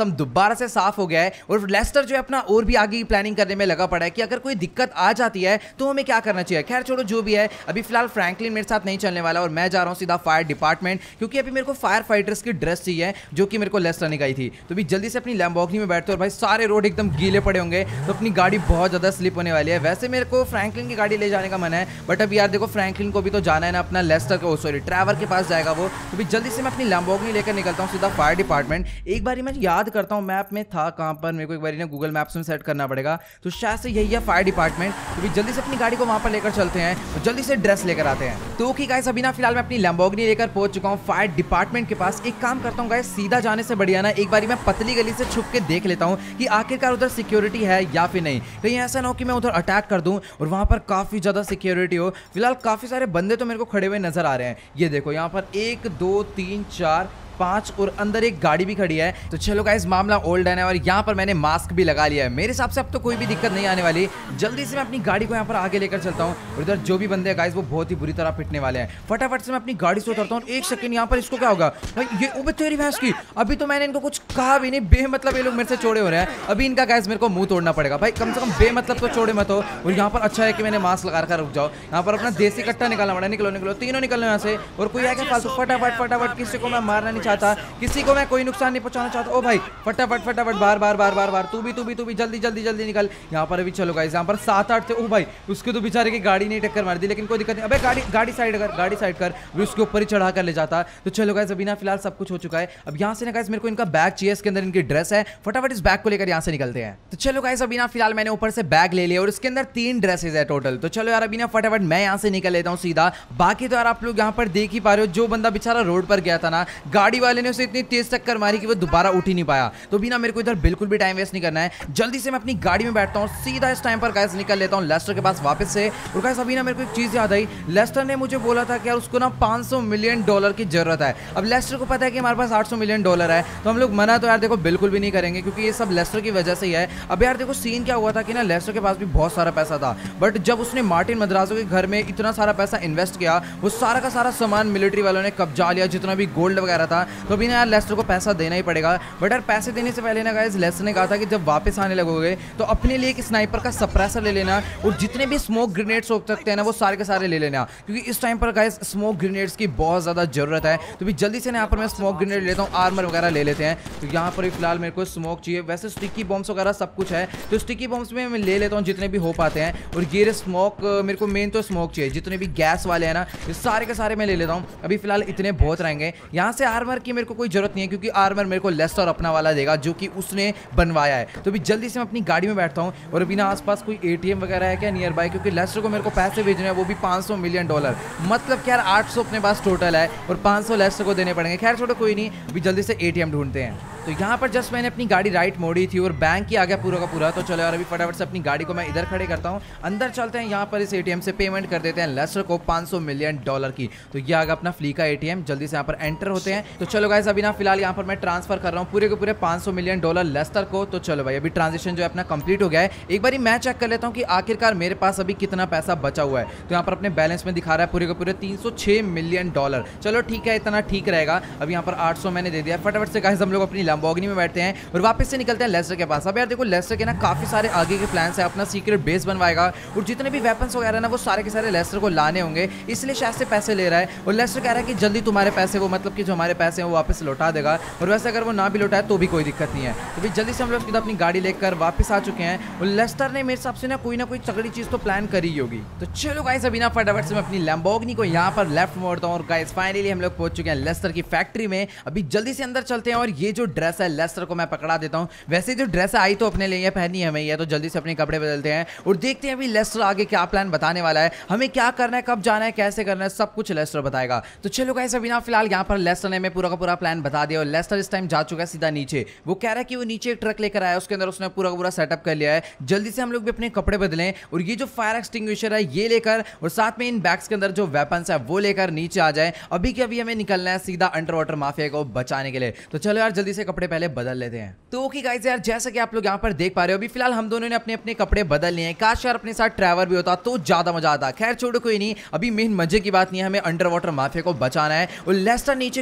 दोबारा से साफ हो गया है और लेस्टर जो है अपना और भी आगे की प्लानिंग करने में लगा पड़ा है कि अगर कोई दिक्कत आ जाती है तो हमें क्या करना चाहिए। खैर छोड़ो, जो भी है, अभी फिलहाल फ्रैंकलिन मेरे साथ नहीं चलने वाला और मैं जा रहा हूं सीधा फायर डिपार्टमेंट, क्योंकि अभी मेरे को फायर फाइटर्स की ड्रेस चाहिए जो कि मेरे को लेस्टर ने गई थी। तो अभी जल्दी से अपनी लैम्बोर्गिनी में बैठते हैं और भाई सारे रोड एकदम गीले पड़े होंगे तो अपनी गाड़ी बहुत ज्यादा स्लिप होने वाली है। वैसे मेरे को फ्रैंकलिन की गाड़ी ले जाने का मन है, बट अब यार देखो फ्रैंकलिन को भी तो जाना है ना अपना लेस्टर को, सॉरी ट्रैवर के पास जाएगा वो। तो भी जल्दी से मैं अपनी लैम्बोर्गिनी लेकर निकलता हूँ सीधा फायर डिपार्टमेंट। एक बारी मैं याद करता हूँ मैप में था कहाँ पर, मेरे को एक बारी ना गूगल मैप्स में सेट करना पड़ेगा, तो शायद से यही है फायर डिपार्टमेंट। तो भी जल्दी से अपनी गाड़ी को वहां पर लेकर चलते हैं और जल्दी से ड्रेस लेकर आते हैं। तो ओके गाइस, अभी ना फिलहाल मैं अपनी लैम्बोर्गिनी लेकर पहुंच चुका हूं फायर डिपार्टमेंट के पास। एक काम करता हूं गाइस, सीधा जाने से बढ़िया ना एक बारी मैं पतली गली से छुप के देख लेता हूं कि आखिरकार उधर सिक्योरिटी है या फिर नहीं। कहीं ऐसा ना हो कि मैं उधर अटैक कर दूं और वहां पर काफी ज्यादा सिक्योरिटी हो। फिलहाल काफी सारे बंदे तो मेरे को खड़े हुए नजर आ रहे हैं। ये देखो यहाँ पर 1 2 3 4 5 और अंदर एक गाड़ी भी खड़ी है। तो चलो गाइस, मामला ओल्ड है और यहाँ पर मैंने मास्क भी लगा लिया है। मेरे हिसाब से अब तो कोई भी दिक्कत नहीं आने वाली। जल्दी से मैं अपनी गाड़ी को यहाँ पर आगे लेकर चलता हूँ और इधर जो भी बंदे हैं गाइस वो बहुत ही बुरी तरह पिटने वाले हैं। फटाफट से मैं अपनी गाड़ी से उतरता हूँ। एक सेकंड, यहाँ पर इसको क्या होगा भाई, ये उबे तेरी भैंस की, अभी तो मैंने इनको कुछ कहा भी नहीं, बेमतलब ये लोग मेरे से चौड़े हो रहे हैं। अभी इनका गाइस मेरे को मुंह तोड़ना पड़ेगा भाई, कम से कम बेमतलब तो चौड़े मत हो। और यहाँ पर अच्छा है कि मैंने मास्क लगा कर रुक जाओ। यहाँ पर अपना देसी कट्टा निकालना पड़ा। निकलो निकलो, तीनों निकलो यहाँ से। और कोई है क्या फालतू, फटाफट फटाफट, किसी को मैं मारना नहीं चाहता, किसी को मैं कोई नुकसान नहीं पहुंचाना चाहता। ओ भाई फटाफट फटाफट, बार बार बार बार बार, तू भी जल्दी जल्दी जल्दी निकल यहाँ पर। अभी चलो गाइस, यहाँ पर 7-8 थे। ओ भाई उसके तो बेचारे की गाड़ी नहीं टक्कर मार दी, लेकिन कोई दिक्कत नहीं। अबे गाड़ी साइड कर, गाड़ी साइड कर, भी उसके ऊपर ही चढ़ा कर ले जाता। तो चलो गाइस, अभी ना फिलहाल सब कुछ हो चुका है। अब यहाँ से ना गाइस मेरे को इनका बैग चाहिए, इसके अंदर इनकी ड्रेस है। फटाफट इस बैग को लेकर यहाँ से निकलते हैं। तो चलो गाइस, अभी ना फिलहाल मैंने ऊपर से बैग ले लिया और इसके अंदर 3 ड्रेसेस है टोटल। तो चलो यार, अभी ना फटाफट मैं यहाँ से निकल लेता हूँ सीधा। बाकी तो यार आप लोग यहाँ पर देख ही पा रहे हो, जो बंदा बेचारा रोड पर गया था ना, गाड़ी वाले ने उसे इतनी तेज टक्कर मारी कि वो दोबारा उठ ही नहीं पाया। तो बिना मेरे को इधर बिल्कुल भी टाइम वेस्ट नहीं करना है। जल्दी से मैं अपनी गाड़ी में बैठता हूँ, सीधा इस टाइम पर गाइस निकल लेता हूँ लेस्टर के पास वापस से। और गाइस अभी ना मेरे को एक चीज याद आई, लेस्टर ने मुझे बोला था कि यार उसको ना $500 मिलियन की जरूरत है। अब लेस्टर को पता है कि हमारे पास $800 मिलियन है, तो हम लोग मना तो यार देखो बिल्कुल भी नहीं करेंगे, क्योंकि ये सब लेस्टर की वजह से ही है। अब यार देखो सीन क्या हुआ था कि ना लेस्टर के पास भी बहुत सारा पैसा था, बट जब उसने मार्टिन मद्राजो के घर में इतना सारा पैसा इन्वेस्ट किया, वो सारा का सारा सामान मिलिट्री वालों ने कब्जा लिया, जितना भी गोल्ड वगैरह था। तो अभी ना यार लेस्टर को पैसा देना ही पड़ेगा। बट यार पैसे देने से पहले ना गाइस लेस्टर ने कहा था कि जब वापस आने लगोगे तो अपने लिए एक स्नाइपर का सप्रेसर ले लेना और जितने भी स्मोक ग्रेनेड्स हो सकते हैं ना वो सारे के सारे ले लेना, क्योंकि इस टाइम पर गाइस स्मोक ग्रेनेड्स की बहुत ज्यादा जरूरत है। तो भी जल्दी से ना यहाँ पर मैं स्मोक ग्रेनेड लेता हूँ, आर्मर वगैरह ले लेते हैं। तो यहाँ पर फिलहाल मेरे को स्मोक चाहिए, वैसे स्टिकी बॉम्ब्स वगैरह सब कुछ है, तो स्टिकी बॉम्ब्स में मैं ले लेता हूँ जितने भी हो पाते हैं। और ये स्मोक मेरे को मेन तो स्मोक चाहिए, जितने भी गैस वाले हैं ना ये सारे के सारे मैं ले लेता हूँ। अभी फिलहाल इतने बहुत रहेंगे। यहाँ से आर्मर की मेरे को कोई जरूरत नहीं है, क्योंकि आर्मर मेरे को लेस्टर अपना वाला देगा जो कि उसने बनवाया है। तो अभी जल्दी से मैं अपनी गाड़ी में बैठता हूँ। और अभी ना आसपास कोई एटीएम वगैरह है क्या नियर बाय, क्योंकि लेस्टर को मेरे को पैसे भेजने हैं, वो भी $500 मिलियन। मतलब क्या यार 800 अपने पास टोटल है और 500 लेस्टर को देने पड़ेंगे। खैर छोड़ो कोई नहीं, अभी जल्दी से एटीएम ढूंढते हैं। तो यहाँ पर जस्ट मैंने अपनी गाड़ी राइट मोड़ी थी और बैंक ही आ गया पूरा का पूरा। तो चलो यार अभी फटाफट से अपनी गाड़ी को मैं इधर खड़े करता हूँ, अंदर चलते हैं। यहाँ पर इस एटीएम से पेमेंट कर देते हैं लेस्टर को $500 मिलियन की। तो ये आ गया अपना फ्ली का एटीएम। जल्दी से यहाँ पर एंटर होते हैं। तो चलो गाइस, अभी ना फिलहाल यहाँ पर मैं ट्रांसफर कर रहा हूँ पूरे के पूरे $500 मिलियन लेस्टर को। तो चलो भाई, अभी ट्रांजेक्शन जो है अपना कंप्लीट हो गया है। एक बार मैं चेक कर लेता हूँ कि आखिरकार मेरे पास अभी कितना पैसा बचा हुआ है। तो यहाँ पर अपने बैलेंस में दिखा रहा है पूरे के पूरे $306 मिलियन। चलो ठीक है, इतना ठीक रहेगा। अब यहाँ पर 800 मैंने दे दिया। फटाफट से गाइस हम लोग अपनी लैम्बोर्गिनी में बैठते हैं और वापस से निकलते हैं लेस्टर के पास। अब यार देखो लेस्टर के ना काफी सारे आगे के प्लान्स है, अपना सीक्रेट बेस बनवाएगा और जितने भी वेपन्स वगैरह ना वो सारे के सारे लेस्टर को लाने होंगे, इसलिए शायद से पैसे ले रहा है। और लेस्टर कह रहा है कि जल्दी तुम्हारे पैसे, वो मतलब कि जो हमारे पैसे हैं वो वापस लौटा देगा। और वैसे अगर वो ना भी लौटाए तो भी कोई दिक्कत नहीं है। तो भाई जल्दी से हम लोग अपनी गाड़ी लेकर वापस आ चुके हैं और लेस्टर ने मेरे हिसाब से ना कोई तगड़ी चीज तो प्लान करी होगी। तो चलो गाइस, अभी ना फटाफट से मैं अपनी लैम्बोर्गिनी को यहाँ पर लेफ्ट मोड़ता हूँ और गाइस फाइनली हम लोग पहुंच चुके हैं लेस्टर की फैक्ट्री में। अभी जल्दी से अंदर चलते हैं और ये जो ड्रेस है लेस्टर को मैं पकड़ा देता हूँ। वैसे जो ड्रेस आई तो अपने लिए पहनी हमें है, तो जल्दी से अपने कपड़े बदलते हैं और देखते हैं अभी लेस्टर आगे क्या प्लान बताने वाला है, हमें क्या करना है, कब जाना है, कैसे करना है, सब कुछ लेस्टर बताएगा। तो चलो गाइस, अभी ना फिलहाल यहाँ पर लेस्टर ने हमें पूरा का पूरा प्लान बता दिया और लेस्टर इस टाइम जा चुका है सीधा नीचे। वो कह रहा है कि वो नीचे एक ट्रक लेकर आया, उसके अंदर उसने पूरा का पूरा सेटअप कर लिया है। जल्दी से हम लोग भी अपने कपड़े बदलें और ये जो फायर एक्सटिंग्विशर है ये लेकर और साथ में इन बैग्स के अंदर जो वेपन्स है वो लेकर नीचे आ जाए। अभी के अभी हमें निकलना है सीधा अंडर वाटर माफिया को बचाने के लिए। तो चलो यार जल्दी से कपड़े पहले बदल लेते हैं। तो ओके गाइस यार, जैसा कि आप लोग यहाँ पर देख पा रहे हो अभी फिलहाल हम दोनों ने अपने अपने कपड़े बदल लिए हैं। काश यार अपने साथ ट्रैवर भी होता तो ज्यादा मजा आता। खैर छोड़ो कोई नहीं, अभी मेन मजे की बात नहीं है, हमें अंडर वाटर माफिया को बचाना है। और लेस्टर नीचे काफी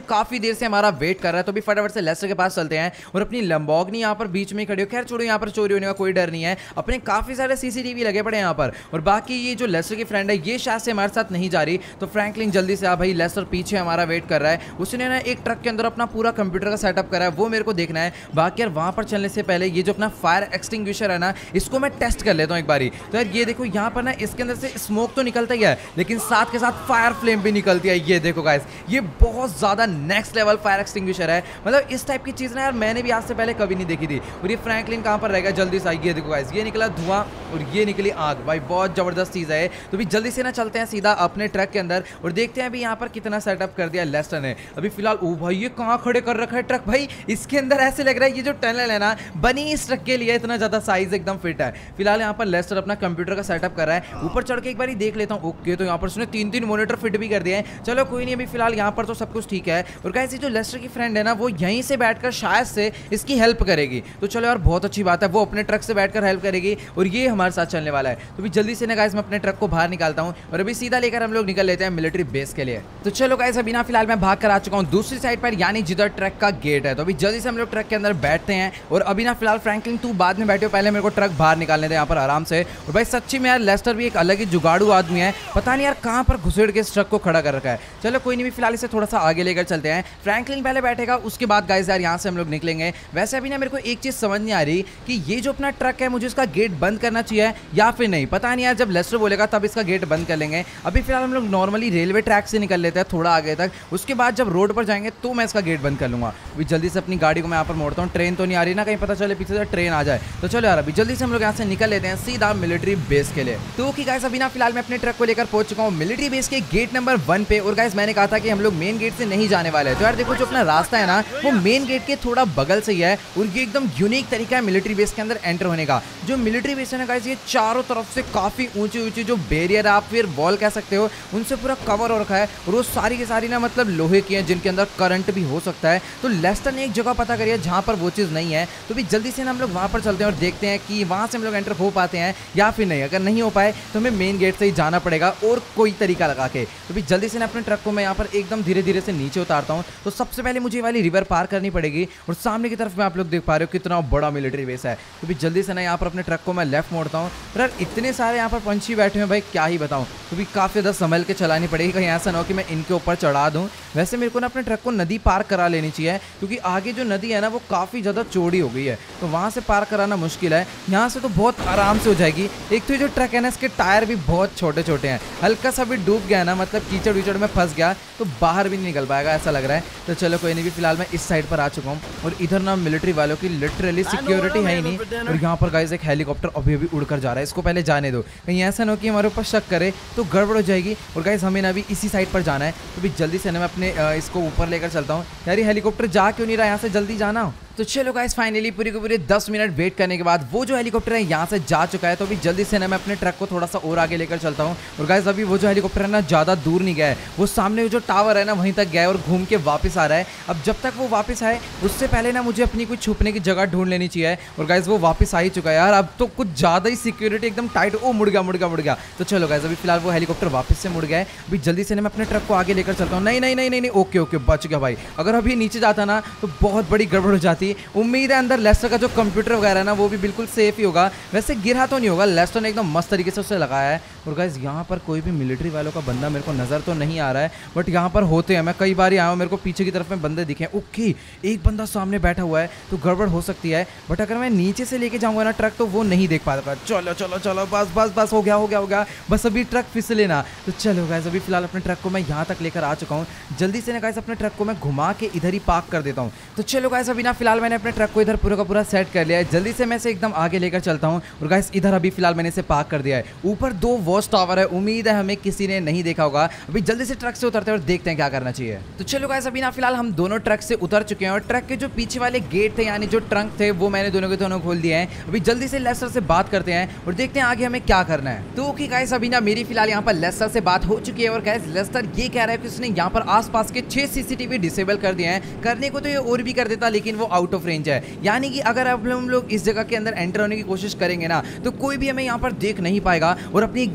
देर से हमारा वेट कर रहा है, तो भी फटाफट से लेस्टर के पास चलते हैं और अपनी लैम्बोर्गिनी यहाँ पर बीच में खड़ी हो। खैर छोड़ो, यहाँ पर चोरी होने का कोई डर नहीं है, अपने काफी सारे सीसीटीवी लगे पड़े यहाँ पर। और बाकी ये जो लेस्टर की फ्रेंड है ये शायद से हमारे साथ नहीं जा रही, तो फ्रैंकलिन जल्दी से आ भाई, लेस्टर पीछे हमारा वेट कर रहा है। उसने ना एक ट्रक के अंदर अपना पूरा कंप्यूटर का सेटअप करा है, वो मेरे को देखना है। बाकी यार वहां पर चलने से पहले ये जो अपना फायर एक्सटिंग्विशर है ना, इसको मैं टेस्ट कर लेता हूँ एक बारी। तो यार ये देखो, यहाँ पर ना इसके अंदर से स्मोक तो निकलता ही है, लेकिन साथ के साथ फायर फ्लेम भी निकलती है। ये देखो गाइस, ये बहुत ज्यादा नेक्स्ट लेवल फायर एक्सटिंग्विशर है। मतलब इस टाइप की चीज ना यार मैंने भी आज से पहले कभी नहीं देखी थी। और ये फ्रैंकलिन कहाँ पर रहेगा, जल्दी से ये देखो गाइस, ये निकला धुआं और ये निकली आग। भाई बहुत जबरदस्त चीज है। तो भी जल्दी से ना चलते हैं सीधा अपने ट्रक के अंदर और देखते हैं अभी यहाँ पर कितना सेटअप कर दिया लेस्टर ने। अभी फिलहाल ओ भाई, ये कहाँ खड़े कर रखा है ट्रक भाई, इसके अंदर ऐसे लग रहा है ये जो टनल है ना बनी इस ट्रक के लिए, इतना ज्यादा साइज एकदम फिट है। फिलहाल यहाँ पर लेस्टर अपना कंप्यूटर का सेटअप कर रहा है। ऊपर चढ़ के एक बार देख लेता हूँ। ओके, तो यहाँ पर उसने 3 मॉनिटर फिट भी कर दिए हैं। चलो कोई नहीं, अभी फिलहाल यहाँ पर तो सब कुछ ठीक है। और गाइस ये जो लेस्टर की फ्रेंड है ना, वो यहीं से बैठकर शायद से इसकी हेल्प करेगी। तो चलो यार बहुत अच्छी बात है, वो अपने ट्रक से बैठकर हेल्प करेगी और ये हमारे साथ चलने वाला है। तो भी जल्दी से ना गाइस मैं अपने ट्रक को बाहर निकालता हूँ और अभी सीधा लेकर हम लोग निकल लेते हैं मिलिट्री बेस के लिए। तो चलो गाइस, अभी ना फिलहाल मैं भाग कर आ चुका हूँ दूसरी साइड पर, यानी जिधर ट्रक का गेट है। तो अभी जल्दी से हम लोग ट्रक के अंदर बैठते हैं और अभी ना फिलहाल फ्रैंकलिन तू बाद में बैठे हो, पहले मेरे को ट्रक बाहर निकालने दे यहाँ पर आराम से। और भाई सच्ची में यार लेस्टर भी एक अलग ही जुगाड़ू आदमी है, पता नहीं यार कहाँ पर घुसेड़ के इस ट्रक को खड़ा कर रखा है। चलो कोई नहीं, भी फिलहाल इसे थोड़ा सा आगे लेकर चलते हैं। फ्रैंकलिन पहले बैठेगा, उसके बाद गाइस यार यहाँ से हम लोग निकलेंगे। वैसे अभी ना मेरे को एक चीज समझ नहीं आ रही कि ये जो अपना ट्रक है मुझे इसका गेट बंद करना चाहिए या फिर नहीं, पता नहीं यार, जब लेस्टर बोलेगा तब इसका गेट बंद कर लेंगे। अभी फिलहाल हम लोग नॉर्मली रेलवे ट्रैक से निकल लेते हैं थोड़ा आगे तक, उसके बाद जब रोड पर जाएंगे तो मैं इसका गेट बंद कर लूंगा। अभी जल्दी से अपनी गाड़ी को मैं यहाँ पर मोड़ता हूँ, ट्रेन तो नहीं आ रही ना, कहीं पता चले पीछे से ट्रेन आ जाए। तो चलो यार अभी जल्दी से हम लोग यहाँ से निकल लेते हैं सीधा मिलिट्री बेस के लिए। तो ओके गाइस, अभी ना फिलहाल मैं अपने ट्रक को लेकर पहुंच चुका हूँ मिलिट्री बेस के गेट नंबर 1 पे। और गाइस मैंने कहा था कि हम लोग मेन गेट से नहीं जाने वाले हैं, तो यार देखो जो अपना रास्ता है ना वो मेन गेट के थोड़ा बगल से ही है और ये एकदम यूनिक तरीका है मिलिट्री बेस के अंदर एंटर होने का। जो मिलिट्री बेस है ना गाइस, ये चारों तरफ से काफी ऊंची ऊंची जो बैरियर आप फिर वॉल कह सकते हो, उनसे पूरा कवर हो रखा है और वो सारी की सारी ना मतलब लोहे की है, जिनके अंदर करंट भी हो सकता है। तो लेस्टर ने एक जगह पता करी है जहां पर वो चीज नहीं है, तो भी जल्दी से ना हम लोग वहां पर चलते हैं और देखते हैं कि वहां से हम लोग एंटर हो पाते हैं या फिर नहीं। अगर नहीं हो पाए तो हमें मेन गेट से ही जाना पड़ेगा और कोई तरीका लगा के। तो भी जल्दी से ना अपने ट्रक को मैं यहाँ पर एकदम धीरे धीरे से नीचे उतारता हूँ। तो सबसे पहले मुझे वाली रिवर पार करनी पड़ेगी और सामने की तरफ में आप लोग देख पा रहे हो कितना बड़ा मिलिट्री बेस है। तो भी जल्दी से ना यहाँ पर अपने ट्रक को मैं लेफ्ट मोड़ता हूँ। यार इतने सारे यहाँ पर पंछी बैठे हैं भाई, क्या ही बताऊँ। तो भी काफी ज़्यादा संभल के चलानी पड़ेगी, कहीं ऐसा ना हो कि मैं इनके ऊपर चढ़ा दूँ। वैसे मेरे को ना अपने ट्रक को नदी पार करा लेनी चाहिए, क्योंकि आगे जो नदी है ना वो काफ़ी ज़्यादा चौड़ी हो गई है, तो वहाँ से पार कराना मुश्किल है। यहाँ से तो बहुत आराम से हो जाएगी। एक तो जो ट्रक है ना इसके टायर भी बहुत छोटे छोटे हैं, हल्का सा भी डूब गया ना, मतलब कीचड़ विचड़ में फंस गया तो बाहर भी नहीं निकल पाएगा ऐसा लग रहा है। तो चलो कोई नहीं, भी फिलहाल मैं इस साइड पर आ चुका हूँ और इधर ना मिलिट्री वालों की लिटरली सिक्योरिटी है ही नहीं। और यहाँ पर गाइस एक हेलीकॉप्टर अभी अभी उड़कर जा रहा है, इसको पहले जाने दो, कहीं ऐसा ना हो कि हमारे ऊपर शक करे तो गड़बड़ हो जाएगी। और गाइस हमें ना अभी इसी साइड पर जाना है, तो भी जल्दी से ना मैं अपने इसको ऊपर लेकर चलता हूँ। यार ये हेलीकॉप्टर जा क्यों नहीं रहा, यहाँ से जल्दी जाना। तो चलो गाइस फाइनली पूरी के पूरे 10 मिनट वेट करने के बाद वो जो हेलीकॉप्टर है यहाँ से जा चुका है। तो अभी जल्दी से ना मैं अपने ट्रक को थोड़ा सा और आगे लेकर चलता हूँ। और गाइस अभी वो जो हेलीकॉप्टर है ना ज़्यादा दूर नहीं गया है, वो सामने जो टावर है ना वहीं तक गया है और घूम के वापस आ रहा है। अब जब तक वो वापस आए उससे पहले ना मुझे अपनी कुछ छुपने की जगह ढूंढ लेनी चाहिए। और गाइस वो वापस आ ही चुका है यार, अब तो कुछ ज़्यादा ही सिक्योरिटी एकदम टाइट। ओ मुड़ गया। तो चलो गाइस अभी फिलहाल वो हेलीकॉप्टर वापस से मुड़ गया है। अभी जल्दी से ना मैं अपने ट्रक को आगे लेकर चलता हूँ। नहीं, ओके बच गया भाई। अगर अभी नीचे जाता ना तो बहुत बड़ी गड़बड़ हो जाती। उम्मीद है अंदर लेस्टर का जो कंप्यूटर वगैरह है ना वो भी बिल्कुल सेफ ही होगा। वैसे गिरा तो नहीं होगा, लेस्टर ने एकदम मस्त तरीके से उसे लगाया है। और गाइस यहाँ पर कोई भी मिलिट्री वालों का बंदा मेरे को नजर तो नहीं आ रहा है, बट यहाँ पर होते हैं। मैं कई बार आया हूँ, मेरे को पीछे की तरफ में बंदे दिखे हैं। ओके एक बंदा सामने बैठा हुआ है तो गड़बड़ हो सकती है, बट अगर मैं नीचे से लेके जाऊंगा ना ट्रक तो वो नहीं देख पाता। चलो बस हो गया। बस अभी ट्रक फिसले ना। तो चलो गाइस अभी फिलहाल अपने ट्रक को मैं यहाँ तक लेकर आ चुका हूँ। जल्दी से ना गाइस अपने ट्रक को मैं घुमा के इधर ही पार्क कर देता हूँ। तो चलो गाइस अभी ना फिलहाल मैंने अपने ट्रक को इधर पूरा का पूरा सेट कर लिया है। जल्दी से मैं इसे एकदम आगे लेकर चलता हूँ। और गाइस इधर अभी फिलहाल मैंने इसे पार्क कर दिया है। ऊपर 2 वॉच टावर है, उम्मीद है हमें किसी ने नहीं देखा होगा। अभी जल्दी से ट्रक से उतरते हैं और देखते हैं क्या करना चाहिए। तो चलो गाइस अभी ना फिलहाल हम दोनों ट्रक से उतर चुके हैं और ट्रक के जो पीछे वाले गेट थे यानी जो ट्रंक थे वो मैंने दोनों के दोनों खोल दिए हैं। अभी जल्दी से लेस्टर से बात करते हैं और देखते हैं आगे हमें क्या करना है। तो ओके गाइस अभी ना मेरी फिलहाल यहाँ पर लेस्टर से बात हो चुकी है और गाइस लेस्टर ये कह रहा है कि उसने यहाँ पर आसपास के 6 सीसीटीवी डिसेबल कर दिए हैं। करने को तो ये और भी कर देता लेकिन वो आउट ऑफ रेंज है, यानी कि अगर अब हम लोग इस जगह के अंदर एंटर होने की कोशिश करेंगे ना तो कोई भी हमें यहाँ पर देख नहीं पाएगा और अपनी एकदम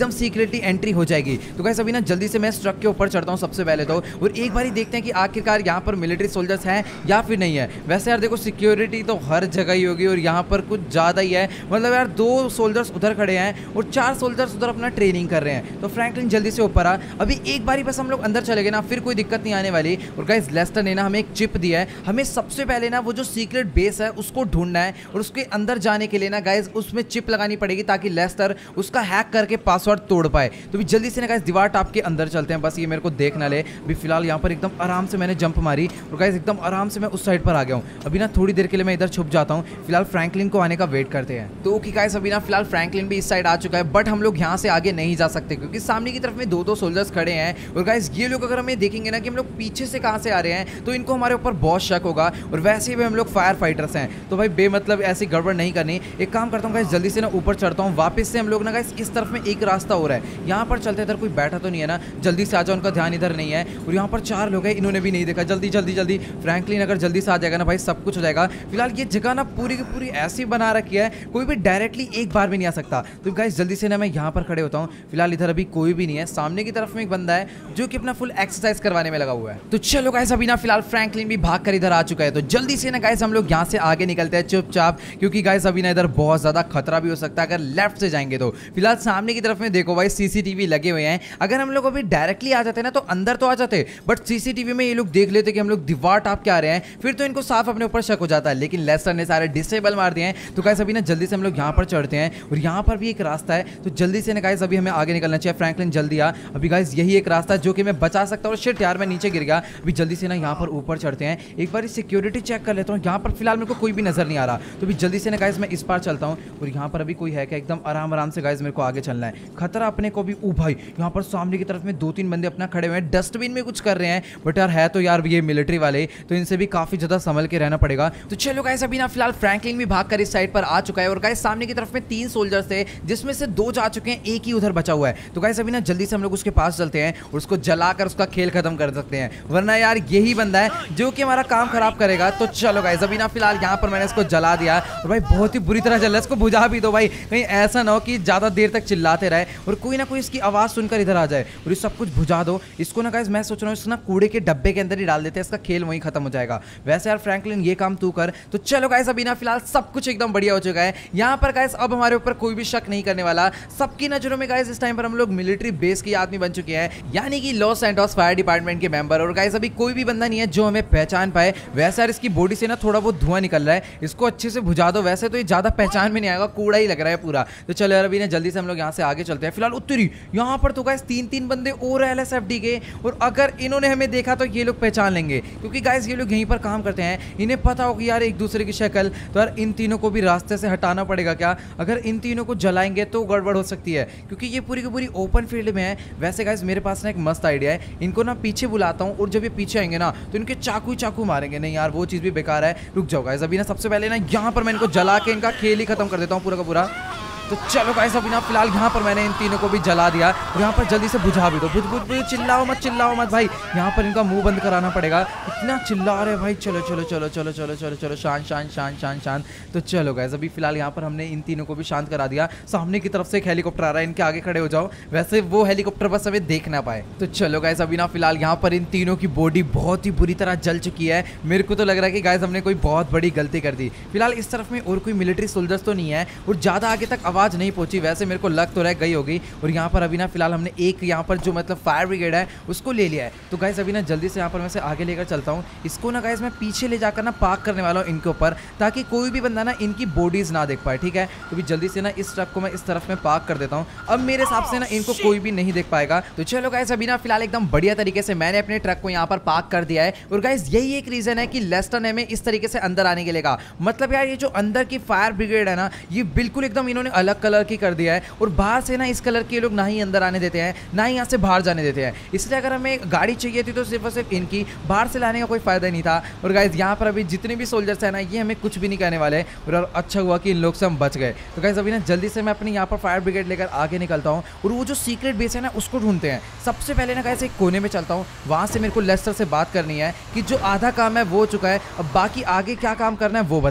एकदम सीक्रेटली एंट्री हो जाएगी। तो गाइस अभी ना जल्दी से मैं इस ट्रक के ऊपर चढ़ता हूँ सबसे पहले तो, और एक बार ही देखते हैं कि आखिरकार यहाँ पर मिलिट्री सोल्जर्स हैं या फिर नहीं है। वैसे यार देखो सिक्योरिटी तो हर जगह ही होगी और यहाँ पर कुछ ज़्यादा ही है, मतलब यार 2 सोल्जर्स उधर खड़े हैं और 4 सोल्जर्स उधर अपना ट्रेनिंग कर रहे हैं। तो फ्रैंकलिन जल्दी से ऊपर आ, अभी एक बारी बस हम लोग अंदर चले गए ना फिर कोई दिक्कत नहीं आने वाली। और गाइस लेस्टर ने ना हमें एक चिप दिया है, हमें सबसे पहले ना वो जो सीक्रेट बेस है उसको ढूंढना है और उसके अंदर जाने के लिए ना गाइस उसमें चिप लगानी पड़ेगी ताकि लेस्टर उसका हैक करके पासवर्ड तोड़ पाए। तो भी जल्दी से ना गाइस दीवार टाप के अंदर चलते हैं, बस ये मेरे को देख ना ले। अभी फिलहाल यहाँ पर एकदम आराम से मैंने जंप मारी और गाइस एकदम आराम से मैं उस साइड पर आ गया हूँ। अभी ना थोड़ी देर के लिए मैं इधर छुप जाता हूँ, फिलहाल फ्रैंकलिन को आने का वेट करते हैं। तो ओके गाइस अभी ना फिलहाल फ्रैंकलिन भी इस साइड आ चुका है, बट हम लोग यहाँ से आगे नहीं जा सकते क्योंकि सामने की तरफ में 2 सोल्जर्स खड़े हैं। और गाइस ये लोग अगर हमें देखेंगे ना कि हम लोग पीछे से कहाँ से आ रहे हैं तो इनको हमारे ऊपर बहुत शक होगा, और वैसे भी हम लोग फायर फाइटर्स हैं तो भाई बेमतलब ऐसी गड़बड़ नहीं करनी। एक काम करता हूँ गाइस जल्दी से ना ऊपर चढ़ता हूँ, वापस से हम लोग ना गाइस इस तरफ में एक रास्ता हो रहा है, यहाँ पर चलते। इधर कोई बैठा तो नहीं है ना, जल्दी से आ जाओ, उनका ध्यान इधर नहीं है। और यहाँ पर 4 लोग हैं, इन्होंने भी नहीं देखा। जल्दी जल्दी जल्दी फ्रैंकलिन अगर जल्दी से आ जाएगा ना भाई सब कुछ हो जाएगा। फिलहाल ये जगह ना पूरी की पूरी ऐसी बना रखी है कोई भी डायरेक्टली एक बार भी नहीं आ सकता। तो गाइस जल्दी से ना मैं यहाँ पर खड़े होता हूँ। फिलहाल इधर अभी कोई भी नहीं है, सामने की तरफ में एक बंदा है जो कि अपना फुल एक्सरसाइज करवाने में लगा हुआ है। तो चलो गाइस अभी ना फिलहाल फ्रैंकलिन भी भाग कर इधर आ चुका है, तो जल्दी से ना गाइस हम लोग यहाँ से आगे निकलते हैं चुपचाप, क्योंकि गाइस अभी ना इधर बहुत ज्यादा खतरा भी हो सकता है अगर लेफ्ट से जाएंगे तो। फिलहाल सामने की तरफ में देखो भाई सीसीटीवी लगे हुए हैं, अगर हम लोग अभी डायरेक्टली आ जाते ना तो अंदर तो आ जाते, बट सीसीटीवी में ये लोग देख लेते कि हम लोग दीवार टाप के आ रहे हैं फिर तो इनको साफ अपने ऊपर शक हो जाता है। लेकिन लेस्टर ने सारे डिसेबल मार दिए हैं। तो गाइस अभी ना जल्दी से हम लोग यहाँ पर चढ़ते हैं और यहाँ पर भी एक रास्ता है, तो जल्दी से ना गाइस अभी हमें आगे निकलना चाहिए। फ्रैंकलिन जल्दी आ, अभी गाइस यही एक रास्ता है जो कि मैं बचा सकता हूँ। शिट यार मैं नीचे गिर गया। अभी जल्दी से ना यहाँ पर ऊपर चढ़ते हैं, एक बार सिक्योरिटी चेक कर लेता हूँ। यहाँ पर फिलहाल मेरे को कोई भी नजर नहीं आ रहा, तो अभी जल्दी से ना गाइस मैं इस पार चलता हूँ। और यहाँ पर अभी कोई है क्या? एकदम आराम आराम से गाइस मेरे को आगे चलना है, खतरा अपने को भी। ओ भाई यहाँ पर सामने की तरफ में 2-3 बंदे अपना खड़े हुए हैं, डस्टबिन में कुछ कर रहे हैं, बट यार है तो यार ये मिलिट्री वाले, तो इनसे भी काफी ज्यादा संभल के रहना पड़ेगा। तो चलो गाइस अभी ना फिलहाल फ्रैंकलिन भी भाग कर इस साइड पर आ चुका है। और गाइस सामने की तरफ में 3 सोल्जर्स थे जिसमें से 2 जा चुके हैं, एक ही उधर बचा हुआ है। तो गाइस अभी ना जल्दी से हम लोग उसके पास चलते हैं और उसको जलाकर उसका खेल खत्म कर सकते हैं, वरना यार यही बंदा है जो कि हमारा काम खराब करेगा। तो चलो गाइस अभी ना फिलहाल यहाँ पर मैंने इसको जला दिया और भाई बहुत ही बुरी तरह जल रहा है, इसको बुझा भी दो भाई, कहीं ऐसा ना हो कि ज्यादा देर तक चिल्लाते रहे और कोई ना कोई इसकी आवाज सुनकर इधर आ जाए और ये सब कुछ बुझा दो इसको ना। गाइस मैं सोच रहा हूँ इसको ना कूड़े के डब्बे के अंदर ही डाल देते हैं, इसका खेल वहीं खत्म हो जाएगा। वैसे यार फ्रैंकलिन ये काम तू कर। तो चलो गाइस अभी ना फिलहाल सब कुछ एकदम बढ़िया हो चुका है यहाँ पर गाइस, अब हमारे ऊपर कोई भी शक नहीं करने वाला। सबकी नजरों में गाइस इस टाइम पर हम लोग मिलिट्री बेस के आदमी बन चुके हैं, यानी कि लॉस सैंटोस फायर डिपार्टमेंट के मेंबर। और गाइस अभी कोई भी बंदा नहीं है जो हमें पहचान पाए। वैसे यार इसकी बॉडी से ना थोड़ा बहुत धुआं निकल रहा है, इसको अच्छे से बुझा दो, वैसे तो ये ज्यादा पहचान में नहीं आएगा, कूड़ा ही लग रहा है पूरा। तो चलो यार अभी ना जल्दी से हम लोग यहाँ से आगे चलते हैं। फिलहाल उत्तरी यहाँ पर तो गाइस 3-3 बंदे और LSFD के, और अगर इन्होंने हमें देखा तो ये लोग पहचान लेंगे क्योंकि गाइस ये लोग यहीं पर काम करते हैं, इन्हें पता होगी यार एक दूसरे की शक्ल। तो यार इन तीनों को भी रास्ते से हटाना पड़ेगा क्या? अगर इन तीनों को जलाएंगे तो गड़बड़ हो सकती है क्योंकि ये पूरी की पूरी ओपन फील्ड में है। वैसे गाइस मेरे पास ना एक मस्त आइडिया है, इनको ना पीछे बुलाता हूँ और जब ये पीछे आएंगे ना तो इनके चाकू चाकू मारेंगे। नहीं यार वो चीज़ भी बेकार है, रुक जाओ गाइस अभी ना सबसे पहले ना यहाँ पर मैं इनको जला के इनका खेल ही खत्म कर देता हूँ पूरा का पूरा। तो चलो गाइस अभी ना फिलहाल यहाँ पर मैंने इन तीनों को भी जला दिया और यहाँ पर जल्दी से बुझा भी दो। बुझ बुझ बुझ, चिल्लाओ मत भाई, यहाँ पर इनका मुंह बंद कराना पड़ेगा, इतना चिल्ला रहे भाई। चलो चलो चलो चलो चलो चलो चलो शांत शांत शांत शांत शांत। तो चलो गाइस अभी फिलहाल यहाँ पर हमने इन तीनों को भी शांत करा दिया। सामने की तरफ से एक हेलीकॉप्टर आ रहा है, इनके आगे खड़े हो जाओ, वैसे वो हेलीकॉप्टर बस हमें देख ना पाए। तो चलो गाइस अभी ना फिलहाल यहाँ पर इन तीनों की बॉडी बहुत ही बुरी तरह जल चुकी है। मेरे को तो लग रहा है कि गाइस हमने कोई बहुत बड़ी गलती कर दी। फिलहाल इस तरफ में और कोई मिलिट्री सोल्जर्स तो नहीं है और ज्यादा आगे तक आवाज नहीं पहुंची, वैसे मेरे को लग तो रह गई होगी। और यहाँ पर अभी ना फिलहाल हमने एक यहाँ पर जो मतलब फायर ब्रिगेड है उसको ले लिया है। तो गाइस अभी ना जल्दी से यहाँ पर मैं से आगे लेकर चलता हूँ, इसको ना गाइस मैं पीछे ले जाकर ना पार्क करने वाला हूँ इनके ऊपर, ताकि कोई भी बंदा ना इनकी बॉडीज ना देख पाए, ठीक है। तो भी जल्दी से ना इस ट्रक को मैं इस तरफ में पार्क कर देता हूँ, अब मेरे हिसाब से ना इनको कोई भी नहीं देख पाएगा। तो चलो गाइस अभी ना फिलहाल एकदम बढ़िया तरीके से मैंने अपने ट्रक को यहाँ पर पार्क कर दिया है। और गाइस यही एक रीजन है कि लेस्टर ने हमें इस तरीके से अंदर आने के लिए कहा। मतलब यार ये जो अंदर की फायर ब्रिगेड है ना, ये बिल्कुल एकदम इन्होंने अलग कलर की कर दिया है और बाहर से ना इस कलर के लोग ना ही अंदर आने देते हैं ना ही यहाँ से बाहर जाने देते हैं। इसलिए अगर हमें गाड़ी चाहिए थी तो सिर्फ और सिर्फ इनकी, बाहर से लाने का कोई फायदा नहीं था। और गाइस यहाँ पर अभी जितने भी सोल्जर्स हैं ना ये हमें कुछ भी नहीं कहने वाले, और अच्छा हुआ कि इन लोग से हम बच गए। तो गाइस अभी ना जल्दी से मैं अपने यहाँ पर फायर ब्रिगेड लेकर आगे निकलता हूँ और वो जो सीक्रेट बेस है ना उसको ढूंढते हैं। सबसे पहले ना गाइस एक कोने में चलता हूँ, वहाँ से मेरे को लेस्टर से बात करनी है कि जो आधा काम है वो हो चुका है, अब बाकी आगे क्या काम करना है वो बता।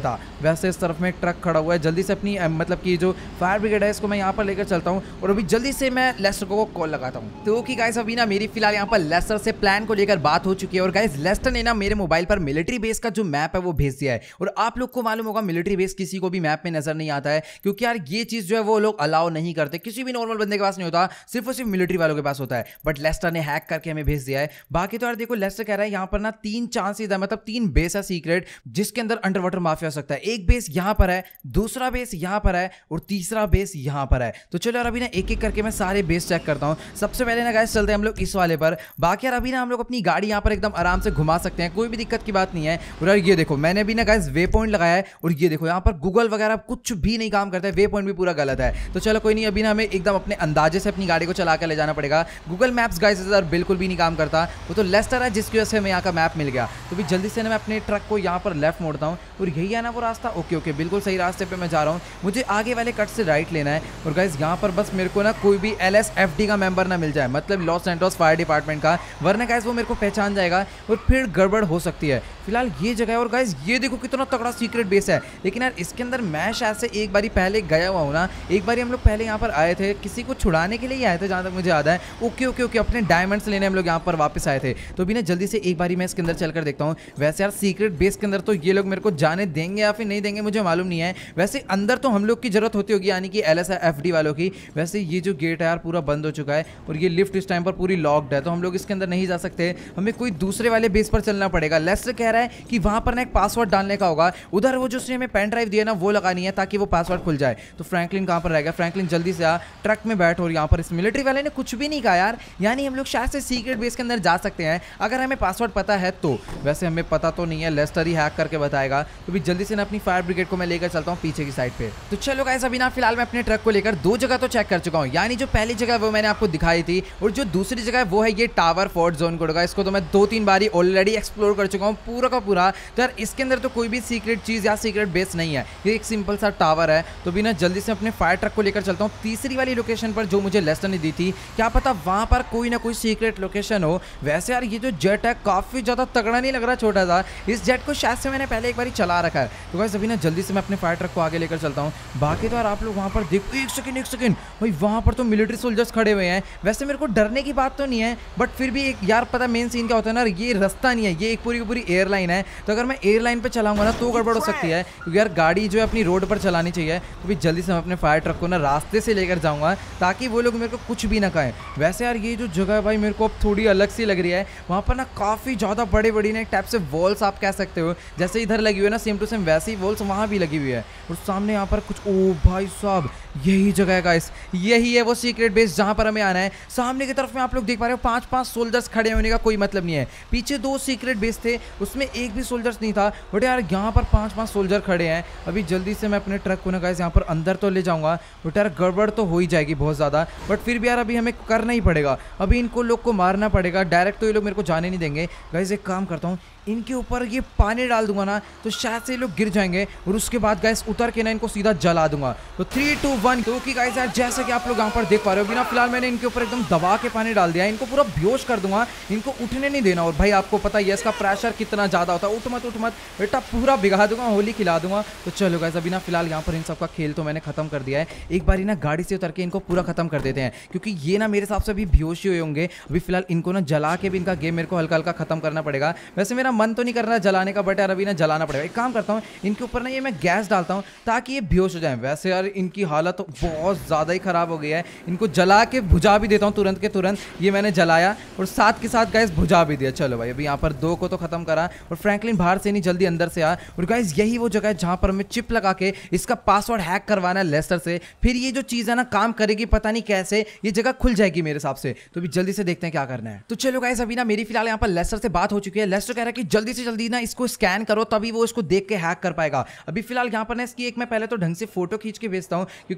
वैसे इस तरफ में एक ट्रक खड़ा हुआ है, जल्दी से अपनी मतलब कि जो फायर ब्रिगेड है इसको मैं यहाँ पर लेकर चलता हूँ और अभी जल्दी से मैं लेस्टर को कॉल लगाता हूँ। तो ओके गाइस, अभी ना मेरी फिलहाल यहाँ पर लेस्टर से प्लान को लेकर बात हो चुकी है और गाइस लेस्टर ने ना मेरे मोबाइल पर मिलिट्री बेस का जो मैप है वो भेज दिया है। और आप लोग को मालूम होगा मिलिट्री बेस किसी को भी मैप में नजर नहीं आता है, क्योंकि यार ये चीज जो है वो लोग अलाउ नहीं करते, किसी भी नॉर्मल बंदे के पास नहीं होता, सिर्फ और सिर्फ मिलिट्री वालों के पास होता है। बट लेस्टर ने हैक करके हमें भेज दिया है। बाकी तो यार देखो, लेस्टर कह रहा है यहाँ पर ना 3 चांसेस है, मतलब 3 बेस है सीक्रेट जिसके अंदर अंडर वाटर माफिया हो सकता है। एक बेस यहाँ पर है, दूसरा बेस यहाँ पर है और तीसरा बेस यहाँ पर है। तो चलो यार अभी ना एक एक करके मैं सारे बेस चेक करता हूँ। सबसे पहले ना गाइस चलते हैं हम लोग इस वाले पर। बाकी यार अभी ना हम लोग अपनी गाड़ी यहाँ पर एकदम आराम से घुमा सकते हैं, कोई भी दिक्कत की बात नहीं है। और यार ये देखो, मैंने भी ना गाइस वे पॉइंट लगाया है और ये देखो यहाँ पर गूगल वगैरह कुछ भी नहीं काम करता है, वे पॉइंट भी पूरा गलत है। तो चलो कोई नहीं, अभी ना हमें एकदम अपने अंदाजे से अपनी गाड़ी को चला कर ले जाना पड़ेगा। गूगल मैप्स गाइस इधर बिल्कुल भी नहीं काम करता, वो तो लेस्टर है जिसकी वजह से हमें यहाँ का मैप मिल गया। तो भी जल्दी से ना मैं अपने ट्रक को यहाँ पर लेफ्ट मोड़ता हूँ और यही है ना वो रास्ता। ओके ओके, बिल्कुल सही रास्ते पे मैं जा रहा हूँ। मुझे आगे वाले कट से राइट लेना है और गाइस यहाँ पर बस मेरे को ना कोई भी LSFD का मेंबर ना मिल जाए, मतलब लॉस सैंटोस फायर डिपार्टमेंट का, वरना गाइस वो मेरे को पहचान जाएगा और फिर गड़बड़ हो सकती है। फिलहाल ये जगह है और गाइस ये देखो कितना तगड़ा सीक्रेट बेस है। लेकिन यार इसके अंदर मैं शायद से एक बारी पहले गया हुआ हूँ ना, एक बारी हम लोग पहले यहाँ पर आए थे, किसी को छुड़ाने के लिए ही आए थे जहाँ तक मुझे याद है। ओके ओके ओके, अपने डायमंड्स लेने हम लोग यहाँ पर वापस आए थे। तो भी ना जल्दी से एक बारी मैं इसके अंदर चलकर देखता हूँ। वैसे यार सीक्रेट बेस के अंदर तो ये लोग मेरे को जाने देंगे या फिर नहीं देंगे मुझे मालूम नहीं है। वैसे अंदर तो हम लोग की जरूरत होती होगी, यानी कि LSFD वालों की। वैसे ये जो गेट है यार पूरा बंद हो चुका है और ये लिफ्ट इस टाइम पर पूरी लॉक्ड है, तो हम लोग इसके अंदर नहीं जा सकते, हमें कोई दूसरे वाले बेस पर चलना पड़ेगा। लेस्टर कह रहा है कि वहां पर ना एक पासवर्ड डालने का होगा, उधर वो जो उसने हमें पेन ड्राइव दिया ना वो लगानी है ताकि वो पासवर्ड खुल जाए। तो फ्रैंकलिन कहां पर रह गया? फ्रैंकलिन जल्दी से आ, ट्रक में बैठ। और यहाँ पर इस मिलिट्री वाले ने कुछ भी नहीं कहा यार, यानी हम लोग शायद से सीक्रेट बेस के अंदर जा सकते हैं अगर हमें पासवर्ड पता है तो। वैसे हमें पता तो नहीं है, लेस्टर ही हैक करके बताएगा। तो भी जल्दी से ना अपनी फायर ब्रिगेड को मैं लेकर चलता हूँ पीछे की साइड पे। तो चलो गाइस, अभी ना फिलहाल मैं अपने ट्रक को लेकर 2 जगह तो चेक कर चुका हूँ, यानी जो पहली जगह वो मैंने आपको दिखाई थी और जो दूसरी जगह है वो है ये टावर फोर्ट जोन कोड का। इसको तो मैं 2-3 बारी ऑलरेडी एक्सप्लोर कर चुका हूँ पूरा का पूरा। तो यार इसके अंदर तो कोई भी सीक्रेट चीज या सीक्रेट बेस नहीं है, ये एक सिंपल सा टावर है। तो भी ना जल्दी से अपने फायर ट्रक को लेकर चलता हूँ तीसरी वाली लोकेशन पर जो मुझे लेस्टर ने दी थी। क्या पता वहां पर कोई ना कोई सीक्रेट लोकेशन हो। वैसे यार ये जो जेट है काफी ज्यादा तगड़ा नहीं लग रहा, छोटा सा। इस जेट को शायद से मैंने पहले एक बार चला रखा है। तो गाइस अभी ना जल्दी से मैं अपने फायर ट्रक को आगे लेकर चलता हूँ। बाकी तो यार आप लोग वहां पर देखो, एक सेकंड भाई, वहां पर तो मिलिट्री सोल्जर्स खड़े हुए हैं। वैसे मेरे को डरने की बात तो नहीं है, बट फिर भी एक यार पता मेन सीन क्या होता है ना, ये रास्ता नहीं है, ये एक पूरी की पूरी एयरलाइन है। तो अगर मैं एयरलाइन पे चलाऊंगा ना तो गड़बड़ हो सकती है, क्योंकि यार गाड़ी जो है अपनी रोड पर चलानी चाहिए। तो भी जल्दी से मैं अपने फायर ट्रक को ना रास्ते से लेकर जाऊंगा ताकि वो लोग मेरे को कुछ भी ना कहें। वैसे यार ये जो जगह है भाई मेरे को अब थोड़ी अलग सी लग रही है। वहाँ पर ना काफ़ी ज़्यादा बड़ी बड़ी ना एक टाइप से वॉल्स आप कह सकते हो, जैसे इधर लगी हुई है ना सेम टू सेम वैसी ही वॉल्स वहाँ भी लगी हुई है। और सामने यहाँ पर कुछ, ओ भाई साहब यही जगह है गाइस, यही है वो सीक्रेट बेस जहाँ पर हमें आना है। सामने की तरफ में आप लोग देख पा रहे हो 5-5 सोल्जर्स खड़े होने का कोई मतलब नहीं है। पीछे 2 सीक्रेट बेस थे उसमें एक भी सोल्जर्स नहीं था, बट यार यहाँ पर 5-5 सोल्जर खड़े हैं। अभी जल्दी से मैं अपने ट्रक को ना गाइस यहाँ पर अंदर तो ले जाऊंगा, बट यार गड़बड़ तो हो ही जाएगी बहुत ज़्यादा। बट फिर भी यार अभी हमें करना ही पड़ेगा, अभी इनको लोग को मारना पड़ेगा, डायरेक्ट तो ये लोग मेरे को जाने नहीं देंगे। गाइस एक काम करता हूँ, इनके ऊपर ये पानी डाल दूंगा ना तो शायद से ये लोग गिर जाएंगे और उसके बाद गाइस उतर के ना इनको सीधा जला दूंगा। तो 3, 2, 1। क्योंकि गाइस यार जैसा कि आप लोग यहाँ पर देख पा रहे हो, बिना फिलहाल मैंने इनके ऊपर एकदम दबा के पानी डाल दिया है, इनको पूरा बेहोश कर दूंगा, इनको उठने नहीं देना। और भाई आपको पता ही है इसका प्रेशर कितना ज़्यादा होता है, उठ मत बेटा, पूरा भिगा दूंगा, होली खिला दूंगा। तो चलो गाइस अभी ना फिलहाल यहाँ पर इन सबका खेल तो मैंने खत्म कर दिया है। एक बारी ना गाड़ी से उतर के इनको पूरा खत्म कर देते हैं, क्योंकि ये ना मेरे हिसाब से अभी बेहोश ही हुए होंगे। अभी फिलहाल इनको ना जला के भी इनका गेम मेरे को हल्का हल्का खत्म करना पड़ेगा। वैसे मेरा मन तो नहीं कर रहा जलाने का, बट यार अभी ना जलाना पड़ेगा। एक काम करता हूँ, इनके ऊपर ना ये मैं गैस डालता हूँ ताकि ये बेहोश हो जाए। वैसे यार इनकी हालत तो बहुत ज़्यादा ही ख़राब हो गई है, इनको जला के बुझा भी देता हूँ तुरंत के तुरंत। ये मैंने जलाया और साथ के साथ गैस बुझा भी दिया। चलो भाई अभी यहाँ पर 2 को तो खत्म करा और फ्रैंकलिन बाहर से नहीं जल्दी अंदर से आ। और गाइस यही वो जगह है जहाँ पर हमें चिप लगा के इसका पासवर्ड हैक करवाना है लेस्टर से, फिर ये जो चीज़ है ना काम करेगी, पता नहीं कैसे ये जगह खुल जाएगी मेरे हिसाब से। तो भी जल्दी से देखते हैं क्या करना है। तो चलो गाइस अभी ना मेरी फिलहाल यहाँ पर लेस्टर से बात हो चुकी है। लेस्टर कह रहा है कि जल्दी से जल्दी ना इसको स्कैन करो तभी वो इसको देख के हैक कर पाएगा। अभी फिलहाल यहाँ पर ना इसकी एक मैं पहले तो ढंग से फोटो खींच के भेजता हूँ, क्योंकि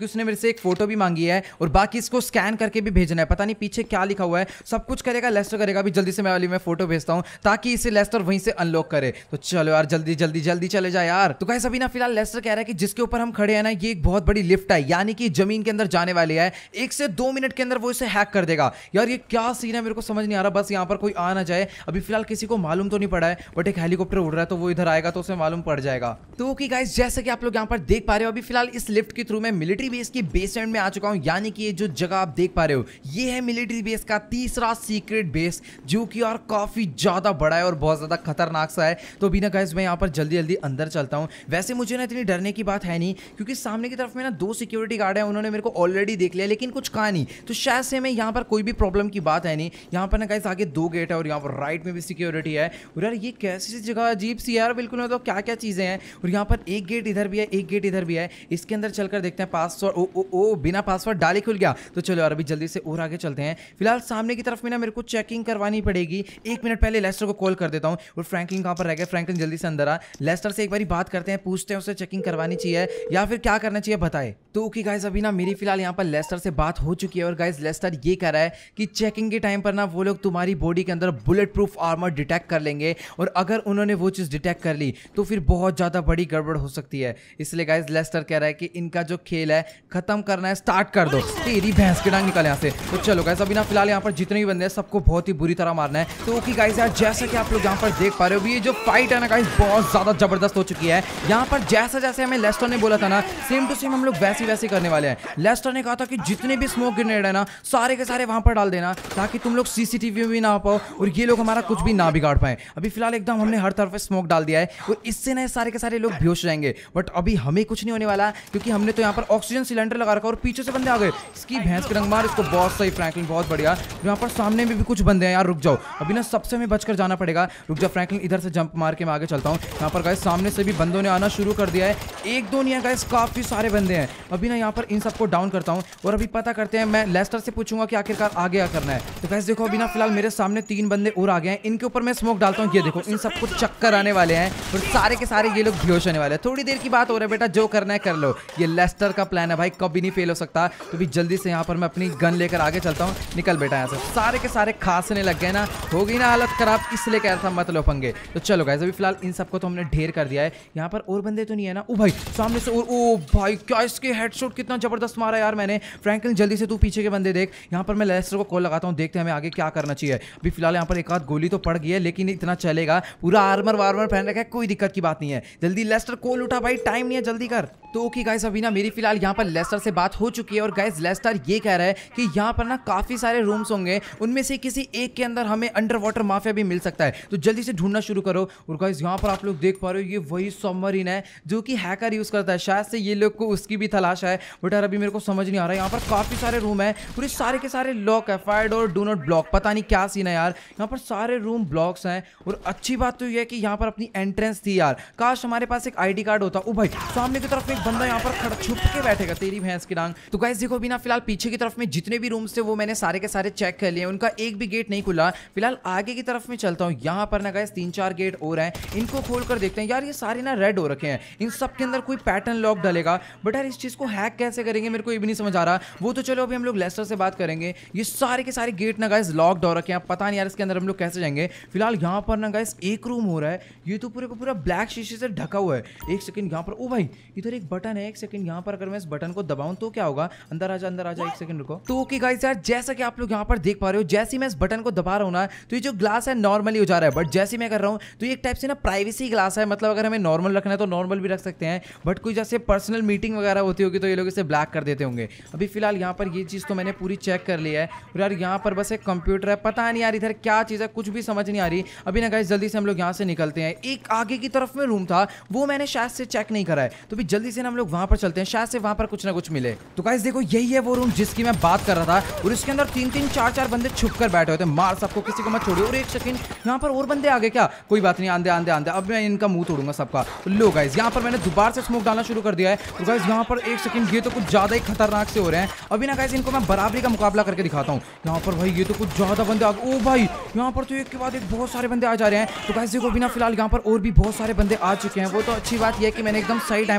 क्योंकि उसने मेरे से एक फोटो भी मांगी है और बाकी इसको स्कैन करके भी भेजना है। पता नहीं पीछे क्या लिखा हुआ है, सब कुछ करेगा लेस्टर करेगा। अभी जल्दी से मैं फोटो भेजता हूँ ताकि इसे लेस्टर वहीं से अनलॉक करे। तो चलो यार जल्दी जल्दी जल्दी चले जाए यार। तो गाइस अभी ना फिलहाल लेस्टर कह रहा है कि जिसके ऊपर हम खड़े हैं ना ये एक बहुत बड़ी लिफ्ट है, यानी कि जमीन के अंदर जाने वाली है। 1 से 2 मिनट के अंदर वो इसे हैक कर देगा। यार ये क्या सीन है मेरे को समझ नहीं आ रहा, बस यहाँ पर कोई आ ना जाए। अभी फिलहाल किसी को मालूम तो नहीं पड़ा है, बट एक हेलीकॉप्टर उड़ रहा है तो वो इधर आएगा तो उसे मालूम पड़ जाएगा। तो ओके गाइस, जैसे कि आप लोग यहाँ पर देख पा रहे हो अभी फिलहाल इस लिफ्ट के थ्रू मैं मिलिट्री बेस की बेसमेंट में आ चुका हूँ। यानी कि ये जो जगह आप देख पा रहे हो ये है मिलिट्री बेस का तीसरा सीक्रेट बेस, जो कि यार काफी ज्यादा बड़ा है और बहुत ज्यादा खतरनाक सा है। तो अभी ना गाइस मैं यहाँ पर जल्दी जल्दी अंदर चलता हूँ। वैसे मुझे ना इतनी डरने की बात है नहीं, क्योंकि सामने की तरफ में ना 2 सिक्योरिटी गार्ड है, उन्होंने मेरे को ऑलरेडी देख लिया लेकिन कुछ कहा नहीं, तो शायद से मैं यहाँ पर कोई भी प्रॉब्लम की बात है नहीं। यहाँ पर ना गाइस आगे 2 गेट है और यहाँ पर राइट में भी सिक्योरिटी है। और यार ये कैसी जगह अजीब सी यार, बिल्कुल मतलब क्या क्या चीजें हैं। और यहाँ पर एक गेट इधर भी है, एक गेट इधर भी है। इसके अंदर चलकर देखते हैं। पासवर्ड ओ बिना पासवर्ड डाले खुल गया। तो चलो यार अभी जल्दी से और आगे चलते हैं। फिलहाल सामने की तरफ में ना मेरे को चेकिंग करवानी पड़ेगी। 1 मिनट पहले लेस्टर को कॉल कर देता हूँ। और फ्रैंकलिन कहाँ पर रह गया? फ्रैंकलिन जल्दी से अंदर आ। लेस्टर से एक बारी बात करते हैं, पूछते हैं उसे चेकिंग करवानी चाहिए या फिर क्या करना चाहिए बताए। तो ओके गाइस अभी ना मेरी फिलहाल यहाँ पर लेस्टर से बात हो चुकी है। और गाइस लेस्टर ये कह रहा है कि चेकिंग के टाइम पर ना वो लोग तुम्हारी बॉडी के अंदर बुलेट प्रूफ आर्मर डिटेक्ट कर लेंगे, और अगर उन्होंने वो चीज डिटेक्ट कर ली तो फिर बहुत ज्यादा बड़ी गड़बड़ हो सकती है। इसलिए गाइस लेस्टर कह रहा है कि इनका जो खेल है खत्म करना है, स्टार्ट कर दो। तेरी भैंस की डांग निकल यहाँ से। तो चलो गाइस अभी ना फिलहाल यहाँ पर जितने भी बंदे हैं सबको बहुत ही बुरी तरह मारना है। तो ओके गाइस यार जैसा कि आप लोग यहाँ पर देख पा रहे हो ये जो फाइट है ना गाइस बहुत ज्यादा जबरदस्त हो चुकी है। यहाँ पर जैसा जैसे हमें लेस्टर ने बोला था ना सेम टू सेम हम लोग वैसी वैसी करने वाले हैं। लेस्टर ने कहा था कि जितने भी स्मोक ग्रेनेड है ना सारे के सारे वहां पर डाल देना ताकि तुम लोग सीसीटीवी में भी ना आ पाओ और ये लोग हमारा कुछ भी ना बिगाड़ पाए। अभी फिलहाल एकदम हमने हर तरफ स्मोक डाल दिया है और इससे ना सारे के सारे लोग बेहोश हो जाएंगे। बट अभी हमें कुछ नहीं होने वाला क्योंकि हमने तो यहाँ पर ऑक्सीजन सिलेंडर लगा रखा और पीछे से बंदे आ गए। इसकी भैंस के रंग मार इसको। बहुत सही फ्रैंकलिन, बहुत बढ़िया। यहाँ पर सामने में भी कुछ बंदे हैं यार, रुक जाओ अभी ना सबसे हमें बचकर जाना पड़ेगा। रुक जाओ फ्रैंकलिन, इधर से जंप मार के मैं आगे चलता हूँ। यहाँ पर गाइस सामने से भी बंदों ने आना शुरू कर दिया है। 1-2 नहीं है गाइस, काफी सारे बंदे हैं। अभी ना यहाँ पर इन सबको डाउन करता हूँ और अभी पता करते हैं। मैं लेस्टर से पूछूंगा कि आखिरकार आगे क्या करना है। तो गाइस देखो अभी ना फिलहाल मेरे सामने 3 बंदे और आ गए हैं। इनके ऊपर मैं स्मोक डालता हूँ। ये देखो इन सबको चक्कर आने वाले हैं और सारे के सारे ये लोग बेहोश होने वाले हैं। थोड़ी देर की बात हो रही है बेटा, जो करना है कर लो। ये लेस्टर का प्लान है भाई, कभी नहीं फेल हो सकता। तो भी जल्दी से यहाँ पर मैं अपनी गन लेकर आगे चलता हूँ। निकल बेटा यहाँ से। सारे के सारे खांसने लग गए ना, हो गई ना हालत खराब, इसलिए कह रहा था मत लो पंगे। तो चलो गाइस अभी फिलहाल इन सबको तो हमने ढेर कर दिया है। यहाँ पर और बंदे तो नहीं है ना? ओ भाई सामने से और, ओ भाई क्या इसके हेडशॉट कितना जबरदस्त मारा यार मैंने। फ्रैंकलिन जल्दी से तू पीछे के बंदे देख। यहाँ पर मैं लेस्टर को कॉल लगाता हूँ, देखते हैं हमें आगे क्या करना चाहिए। अभी फिलहाल यहाँ पर एक आध गोली तो पड़ गई है लेकिन इतना चलेगा, पूरा आर्मर वार्मर पहन रखा है, कोई दिक्कत की बात नहीं है। जल्दी लेस्टर कॉल उठा भाई, टाइम नहीं है, जल्दी कर। तो ओके गाइस अभी ना मेरी फिलहाल यहाँ पर लेस्टर से बात हो चुकी है और गाइस लेस्टर ये कह रहा है कि यहाँ पर ना काफी सारे रूम्स होंगे, उनमें से किसी एक के अंदर हमें अंडर वाटर माफिया भी मिल सकता है। तो जल्दी से ढूंढना शुरू करो। और गाइस यहाँ पर आप लोग देख पा रहे हो ये वही सबमरीन है जो कि हैकर यूज करता है। शायद से ये लोग को उसकी भी तलाश है, बट यार अभी मेरे को समझ नहीं आ रहा है। यहाँ पर काफी सारे रूम है, पूरे सारे के सारे लॉक है, fire door do not block, पता नहीं क्या सीन है यार। यहाँ पर सारे रूम ब्लॉक्स हैं और अच्छी बात तो ये है कि यहाँ पर अपनी एंट्रेंस थी यार। काश हमारे पास एक आईडी कार्ड होता। ओ भाई सामने की तरफ में एक बंदा यहाँ पर खड़ा छुप के बैठेगा, तेरी भैंस की डांग। तो गाइस देखो अभी ना फिलहाल पीछे की तरफ में जितने भी रूम्स थे वो मैंने सारे के सारे चेक कर लिए, उनका एक भी गेट नहीं खुला। फिलहाल आगे की तरफ में चलता हूँ। यहाँ पर ना गाइस 3-4 गेट और हैं, इनको खोल कर देखते हैं। यार ये सारे ना रेड हो रखे हैं, इन सब के अंदर कोई पैटर्न लॉक डलेगा, बट यार इस चीज को हैक कैसे करेंगे मेरे को ये भी नहीं समझ आ रहा। वो तो चलो अभी हम लोग लेस्टर से बात करेंगे। ये सारे के सारे गेट ना गाइस लॉक्ड हो रखे हैं, पता नहीं यार इसके अंदर हम लोग कैसे जाएंगे। फिलहाल यहाँ पर ना गाइस एक रूम हो रहा है, ये तो पूरे को पूरा ब्लैक शीशे से ढका हुआ है। एक सेकंड यहाँ पर, ओ भाई इधर एक बटन है, एक सेकंड यहाँ पर अगर मैं इस बटन को दबाऊं तो क्या होगा? अंदर आजा, अंदर आजा, एक सेकंड रुको। तो ओके गाइस यार जैसा कि आप लोग यहाँ पर देख पा रहे हो, जैसे मैं इस बटन को दबा रहा हूँ ना तो ये जो ग्लास है नॉर्मली हो जा रहा है, बट जैसे मैं कर रहा हूँ तो ये एक टाइप से ना प्राइवेसी ग्लास है। मतलब अगर हमें नॉर्मल रखना है तो नॉर्मल भी रख सकते हैं, बट कोई जैसे पर्सनल मीटिंग वगैरह होती होगी तो ये लोग इसे ब्लैक कर देते होंगे। अभी फिलहाल यहाँ पर ये चीज़ तो मैंने पूरी चेक कर लिया है। और यार यहाँ पर बस एक कंप्यूटर है, पता नहीं यार इधर क्या चीज़ है, कुछ भी समझ नहीं आ रही। अभी ना गाइस जल्दी से हम लोग यहाँ से निकलते हैं। एक आगे की तरफ में रूम था, वो मैंने शायद से चेक नहीं करा है, तो भी जल्दी से हम लोग वहाँ पर चलते हैं, शायद से वहाँ पर कुछ ना कुछ मिले। तो गाइस देखो यही है वो रूम जिसकी मैं बात कर रहा था, और इसके अंदर 3-3 4-4 बंदे छुप कर बैठे होते हैं। मार सबको, किसी को मत छोड़िए। और एक सेकंड यहाँ पर और बंदे आ गए क्या? कोई बात नहीं, आंधे आंधे आंधे, अब मैं इनका मुंह तोड़ूंगा सबका। तो लो गाइस यहाँ पर मैंने दोबारा से स्मोक डालना शुरू कर दिया है। तो गाइस यहाँ पर एक सेकंड, ये तो कुछ ज्यादा ही खतरनाक से हो रहे हैं। अभी ना गाइस इनको मैं बराबरी का मुकाबला करके दिखाता हूँ। यहाँ पर भाई ये तो कुछ ज्यादा बंदे आ गए। ओ भाई यहाँ पर तो एक के बाद एक बहुत सारे बंदे आ जा रहे हैं। तो गाइस देखो अभी ना फिलहाल यहाँ पर और भी बहुत सारे बंदे आ चुके हैं। वो तो अच्छी बात यह है कि मैंने एकदम सही टाइम पर स्मोक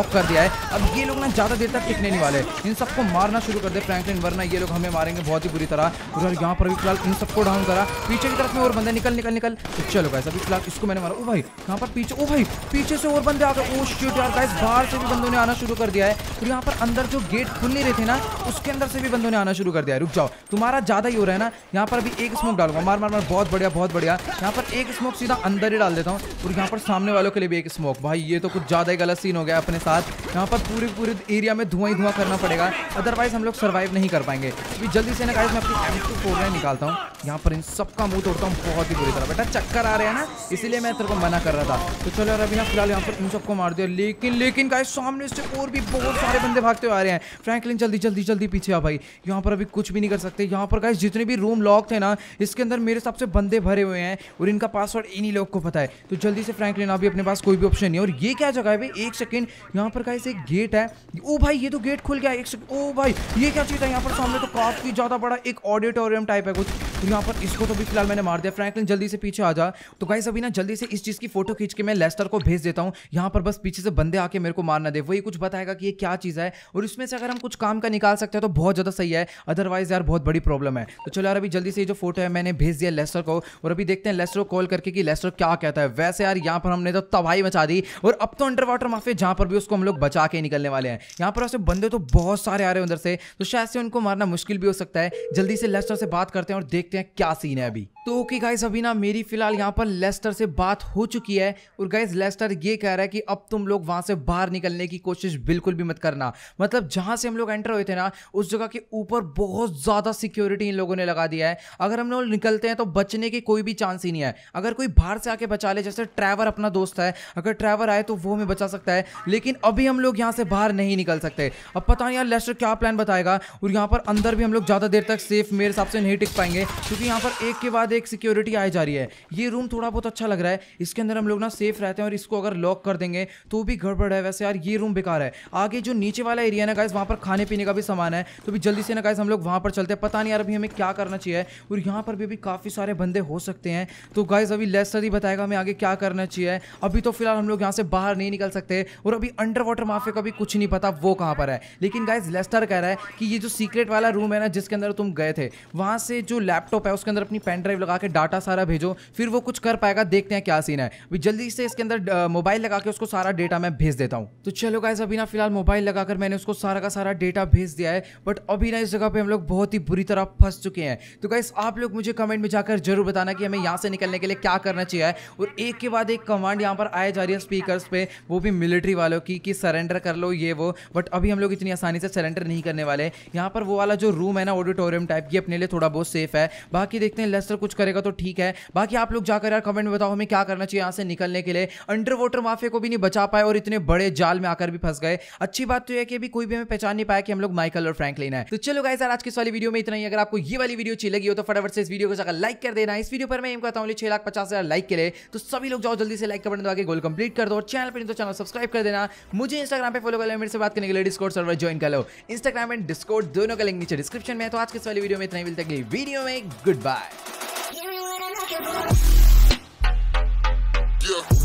लॉक कर दिया है। अब ये लोग ना ज्यादा देर तक टिकने नहीं वाले, इन सबको मारना शुरू कर दे फ्रैंकलिन, वरना ये लोग हमें मारेंगे बहुत ही बुरी तरह। और यहाँ पर भी फिलहाल इन सबको डाउन करा, पीछे की तरफ में और बंदे निकल निकल निकल। तो चलो गाइस अभी फिलहाल इसको मैंने मारा। ओ भाई यहाँ पर पीछे, ओ भाई पीछे से और बंदे आ गए। ओ शिट यार गाइस, बाहर से भी बंदों ने आना शुरू कर दिया है। और यहाँ पर अंदर जो गेट खुल नहीं रहे थे ना, उसके अंदर से भी बंदों ने आना शुरू कर दिया है। रुक जाओ, तुम्हारा ज्यादा ही हो रहा है ना। यहाँ पर अभी एक स्मोक डालूंगा, मार मार मार, बहुत बढ़िया बहुत बढ़िया। यहाँ पर एक स्मोक सीधा अंदर ही डाल देता हूँ। और यहाँ पर सामने वालों के लिए भी एक स्मोक। भाई ये तो कुछ ज्यादा ही गलत सीन हो गया अपने साथ। यहाँ पर पूरे एरिया में धुआं ही धुआं करना पड़ेगा, अदरवाइज हम लोग सर्वाइव नहीं कर पाएंगे। अभी जल्दी से ना गाइस मैं अपनी M249 निकालता हूँ, यहाँ पर इन सबका मुंह तोड़ता हूँ बहुत ही बुरी तरह। बेटा चक्कर आ रहे हैं ना, इसीलिए मैं तेरे को मना कर रहा था। तो चलो यार अभी ना फिलहाल यहाँ पर इन सबको मार दिया, लेकिन गाइस सामने से और भी बहुत सारे बंदे भागते हुए आ रहे हैं। फ्रैंकलिन जल्दी जल्दी जल्दी पीछे आ भाई, यहाँ पर अभी कुछ भी नहीं कर सकते। यहाँ पर गाइस जितने भी रूम लॉक थे ना, इसके अंदर मेरे हिसाब से बंदे भरे हुए हैं और इनका पासवर्ड इन्हीं लोग को पता है। तो जल्दी से फ्रैंकलिन, अभी अपने पास कोई भी ऑप्शन नहीं है। और ये क्या जगह है भाई, एक सेकंड, यहाँ पर गाइस एक गेट है। ओ भाई ये तो गेट खुल गया, एक सेकंड। ओ भाई ये क्या चीज है, यहाँ पर सामने तो काफी ज्यादा बड़ा एक ऑडिटोरियम टाइप है कुछ। तो यहाँ पर इसको तो भी फिलहाल मैंने मार दिया। फ्रैंकलिन जल्दी से पीछे आ जा। तो गाइस अभी ना जल्दी से इस चीज की फोटो खींच के मैं लेस्टर को भेज देता हूँ। यहाँ पर बस पीछे से बंदे आके मेरे को मारना दे, वही कुछ बताएगा कि ये क्या चीज है, और इसमें से अगर हम कुछ काम का निकाल सकते हैं तो बहुत ज्यादा सही है, अदरवाइज यार बहुत बड़ी प्रॉब्लम है। तो चलो यार अभी जल्दी से ये जो फोटो है मैंने भेज दिया लेस्टर को, और अभी देखते हैं लेस्टर को कॉल करके कि लेस्टर क्या कहता है। वैसे यार यहाँ पर हमने तो तबाही मचा दी, और अब तो अंडर वाटर माफिया जहाँ पर भी उसको हम लोग बचा के निकलने वाले हैं। यहाँ पर वैसे बंदे तो बहुत सारे आ रहे हैं उधर से, तो शायद से उनको मारना मुश्किल भी हो सकता है। जल्दी से लेस्टर से बात करते हैं और देखते हैं क्या सीन है अभी। तो ओके गाइस अभी ना मेरी फिलहाल यहाँ पर लेस्टर से बात हो चुकी है, और गाइस लेस्टर ये कह रहा है कि अब तुम लोग वहां से बाहर निकलने की कोशिश बिल्कुल भी मत करना। मतलब जहां से हम लोग एंटर हुए थे ना, उस जगह के ऊपर बहुत ज्यादा सिक्योरिटी इन लोगों ने लगा दिया है। अगर हम लोग निकलते हैं तो बचने की कोई भी चांस ही नहीं है। अगर कोई बाहर से आके बचा ले, जैसे ट्रैवर अपना दोस्त है, अगर ट्रैवर आए तो वो हमें बचा सकता है, लेकिन अभी हम लोग यहाँ से बाहर नहीं निकल सकते। अब पता नहीं यार लेस्टर क्या प्लान बताएगा। और यहाँ पर अंदर भी हम लोग ज्यादा देर तक सेफ मेरे हिसाब से नहीं टिक पाएंगे, क्योंकि यहाँ पर एक के बाद एक सिक्योरिटी आई जा रही है। ये रूम थोड़ा बहुत अच्छा लग रहा है, इसके अंदर हम लोग ना सेफ रहते हैं, और इसको अगर लॉक कर देंगे तो भी गड़बड़ है। वैसे यार ये रूम बेकार है। आगे जो नीचे वाला एरिया है ना गाइस, वहां पर खाने पीने का भी सामान है, तो भी जल्दी से ना गाइस हम लोग वहां पर चलते हैं। पता नहीं यार अभी हमें क्या करना चाहिए, और यहाँ पर भी काफी सारे बंदे हो सकते हैं। तो गाइस अभी लेस्टर ही बताएगा हमें आगे क्या करना चाहिए। अभी तो फिलहाल हम लोग यहाँ से बाहर नहीं निकल सकते, और अभी अंडर वाटर माफिया का भी कुछ नहीं पता वो कहाँ पर है। लेकिन गाइस लेस्टर कह रहा है कि ये जो सीक्रेट वाला रूम है ना जिसके अंदर तुम गए थे, वहां से जो लैपटॉप है उसके अंदर अपनी पेन ड्राइव लगा के डाटा सारा भेजो, फिर वो कुछ कर पाएगा। देखते हैं क्या सीन है। अभी जल्दी से इसके अंदर मोबाइल लगा के उसको सारा डेटा मैं भेज देता हूँ। तो चलो गाइस अभी ना फिलहाल मोबाइल लगाकर मैंने उसको सारा का सारा डेटा भेज दिया है, बट अभी ना इस जगह पे हम लोग बहुत ही बुरी तरह फंस चुके हैं। तो गाइस आप लोग मुझे कमेंट में जाकर जरूर बताना कि हमें यहाँ से निकलने के लिए क्या करना चाहिए। और एक के बाद एक कमांड यहाँ पर आए जा रही है स्पीकर्स पे, वो भी मिलिट्री वालों की, कि सरेंडर कर लो ये वो, बट अभी हम लोग इतनी आसानी से सरेंडर नहीं करने वाले। यहाँ पर वो वाला जो रूम है ना ऑडिटोरियम टाइप, ये अपने लिए थोड़ा बहुत सेफ है। बाकी देखते हैं लेस्टर कुछ करेगा तो ठीक है। बाकी आप लोग जाकर यार कमेंट में बताओ हमें क्या करना चाहिए यहाँ से निकलने के लिए। अंडर वाटर माफिया को भी नहीं बचा पाए और इतने बड़े जाल में आकर भी फंस गए। अच्छी बात तो है कि अभी कोई भी हमें पहचान नहीं पाया कि हम लोग माइकल और फ्रैंकलिन है। तो चलो गाइस यार आज की इस वाली वीडियो में इतना ही। अगर आपको ये वाली वीडियो अच्छी लगी हो तो फटाफट से इस वीडियो को जाकर लाइक कर देना। इस वीडियो पर मैं एम करता हूँ 6,50,000 लाइक के लिए, तो सभी लोग जाओ जल्दी से लाइक का बटन दबा के गोल कंप्लीट कर दो। और चैनल पर तो चैनल सब्सक्राइब कर देना। मुझे इंस्टाग्राम पे फॉलो कर लो, मेरे से बात करने के लिए डिस्कॉर्ड सर्वर ज्वाइन कर लो। इंस्टाग्राम एंड डिस्कॉर्ड दोनों का लिंक नीचे डिस्क्रिप्शन में है। तो आज की इस वाली वीडियो में इतना ही, मिलते हैं अगली वीडियो में। Good bye.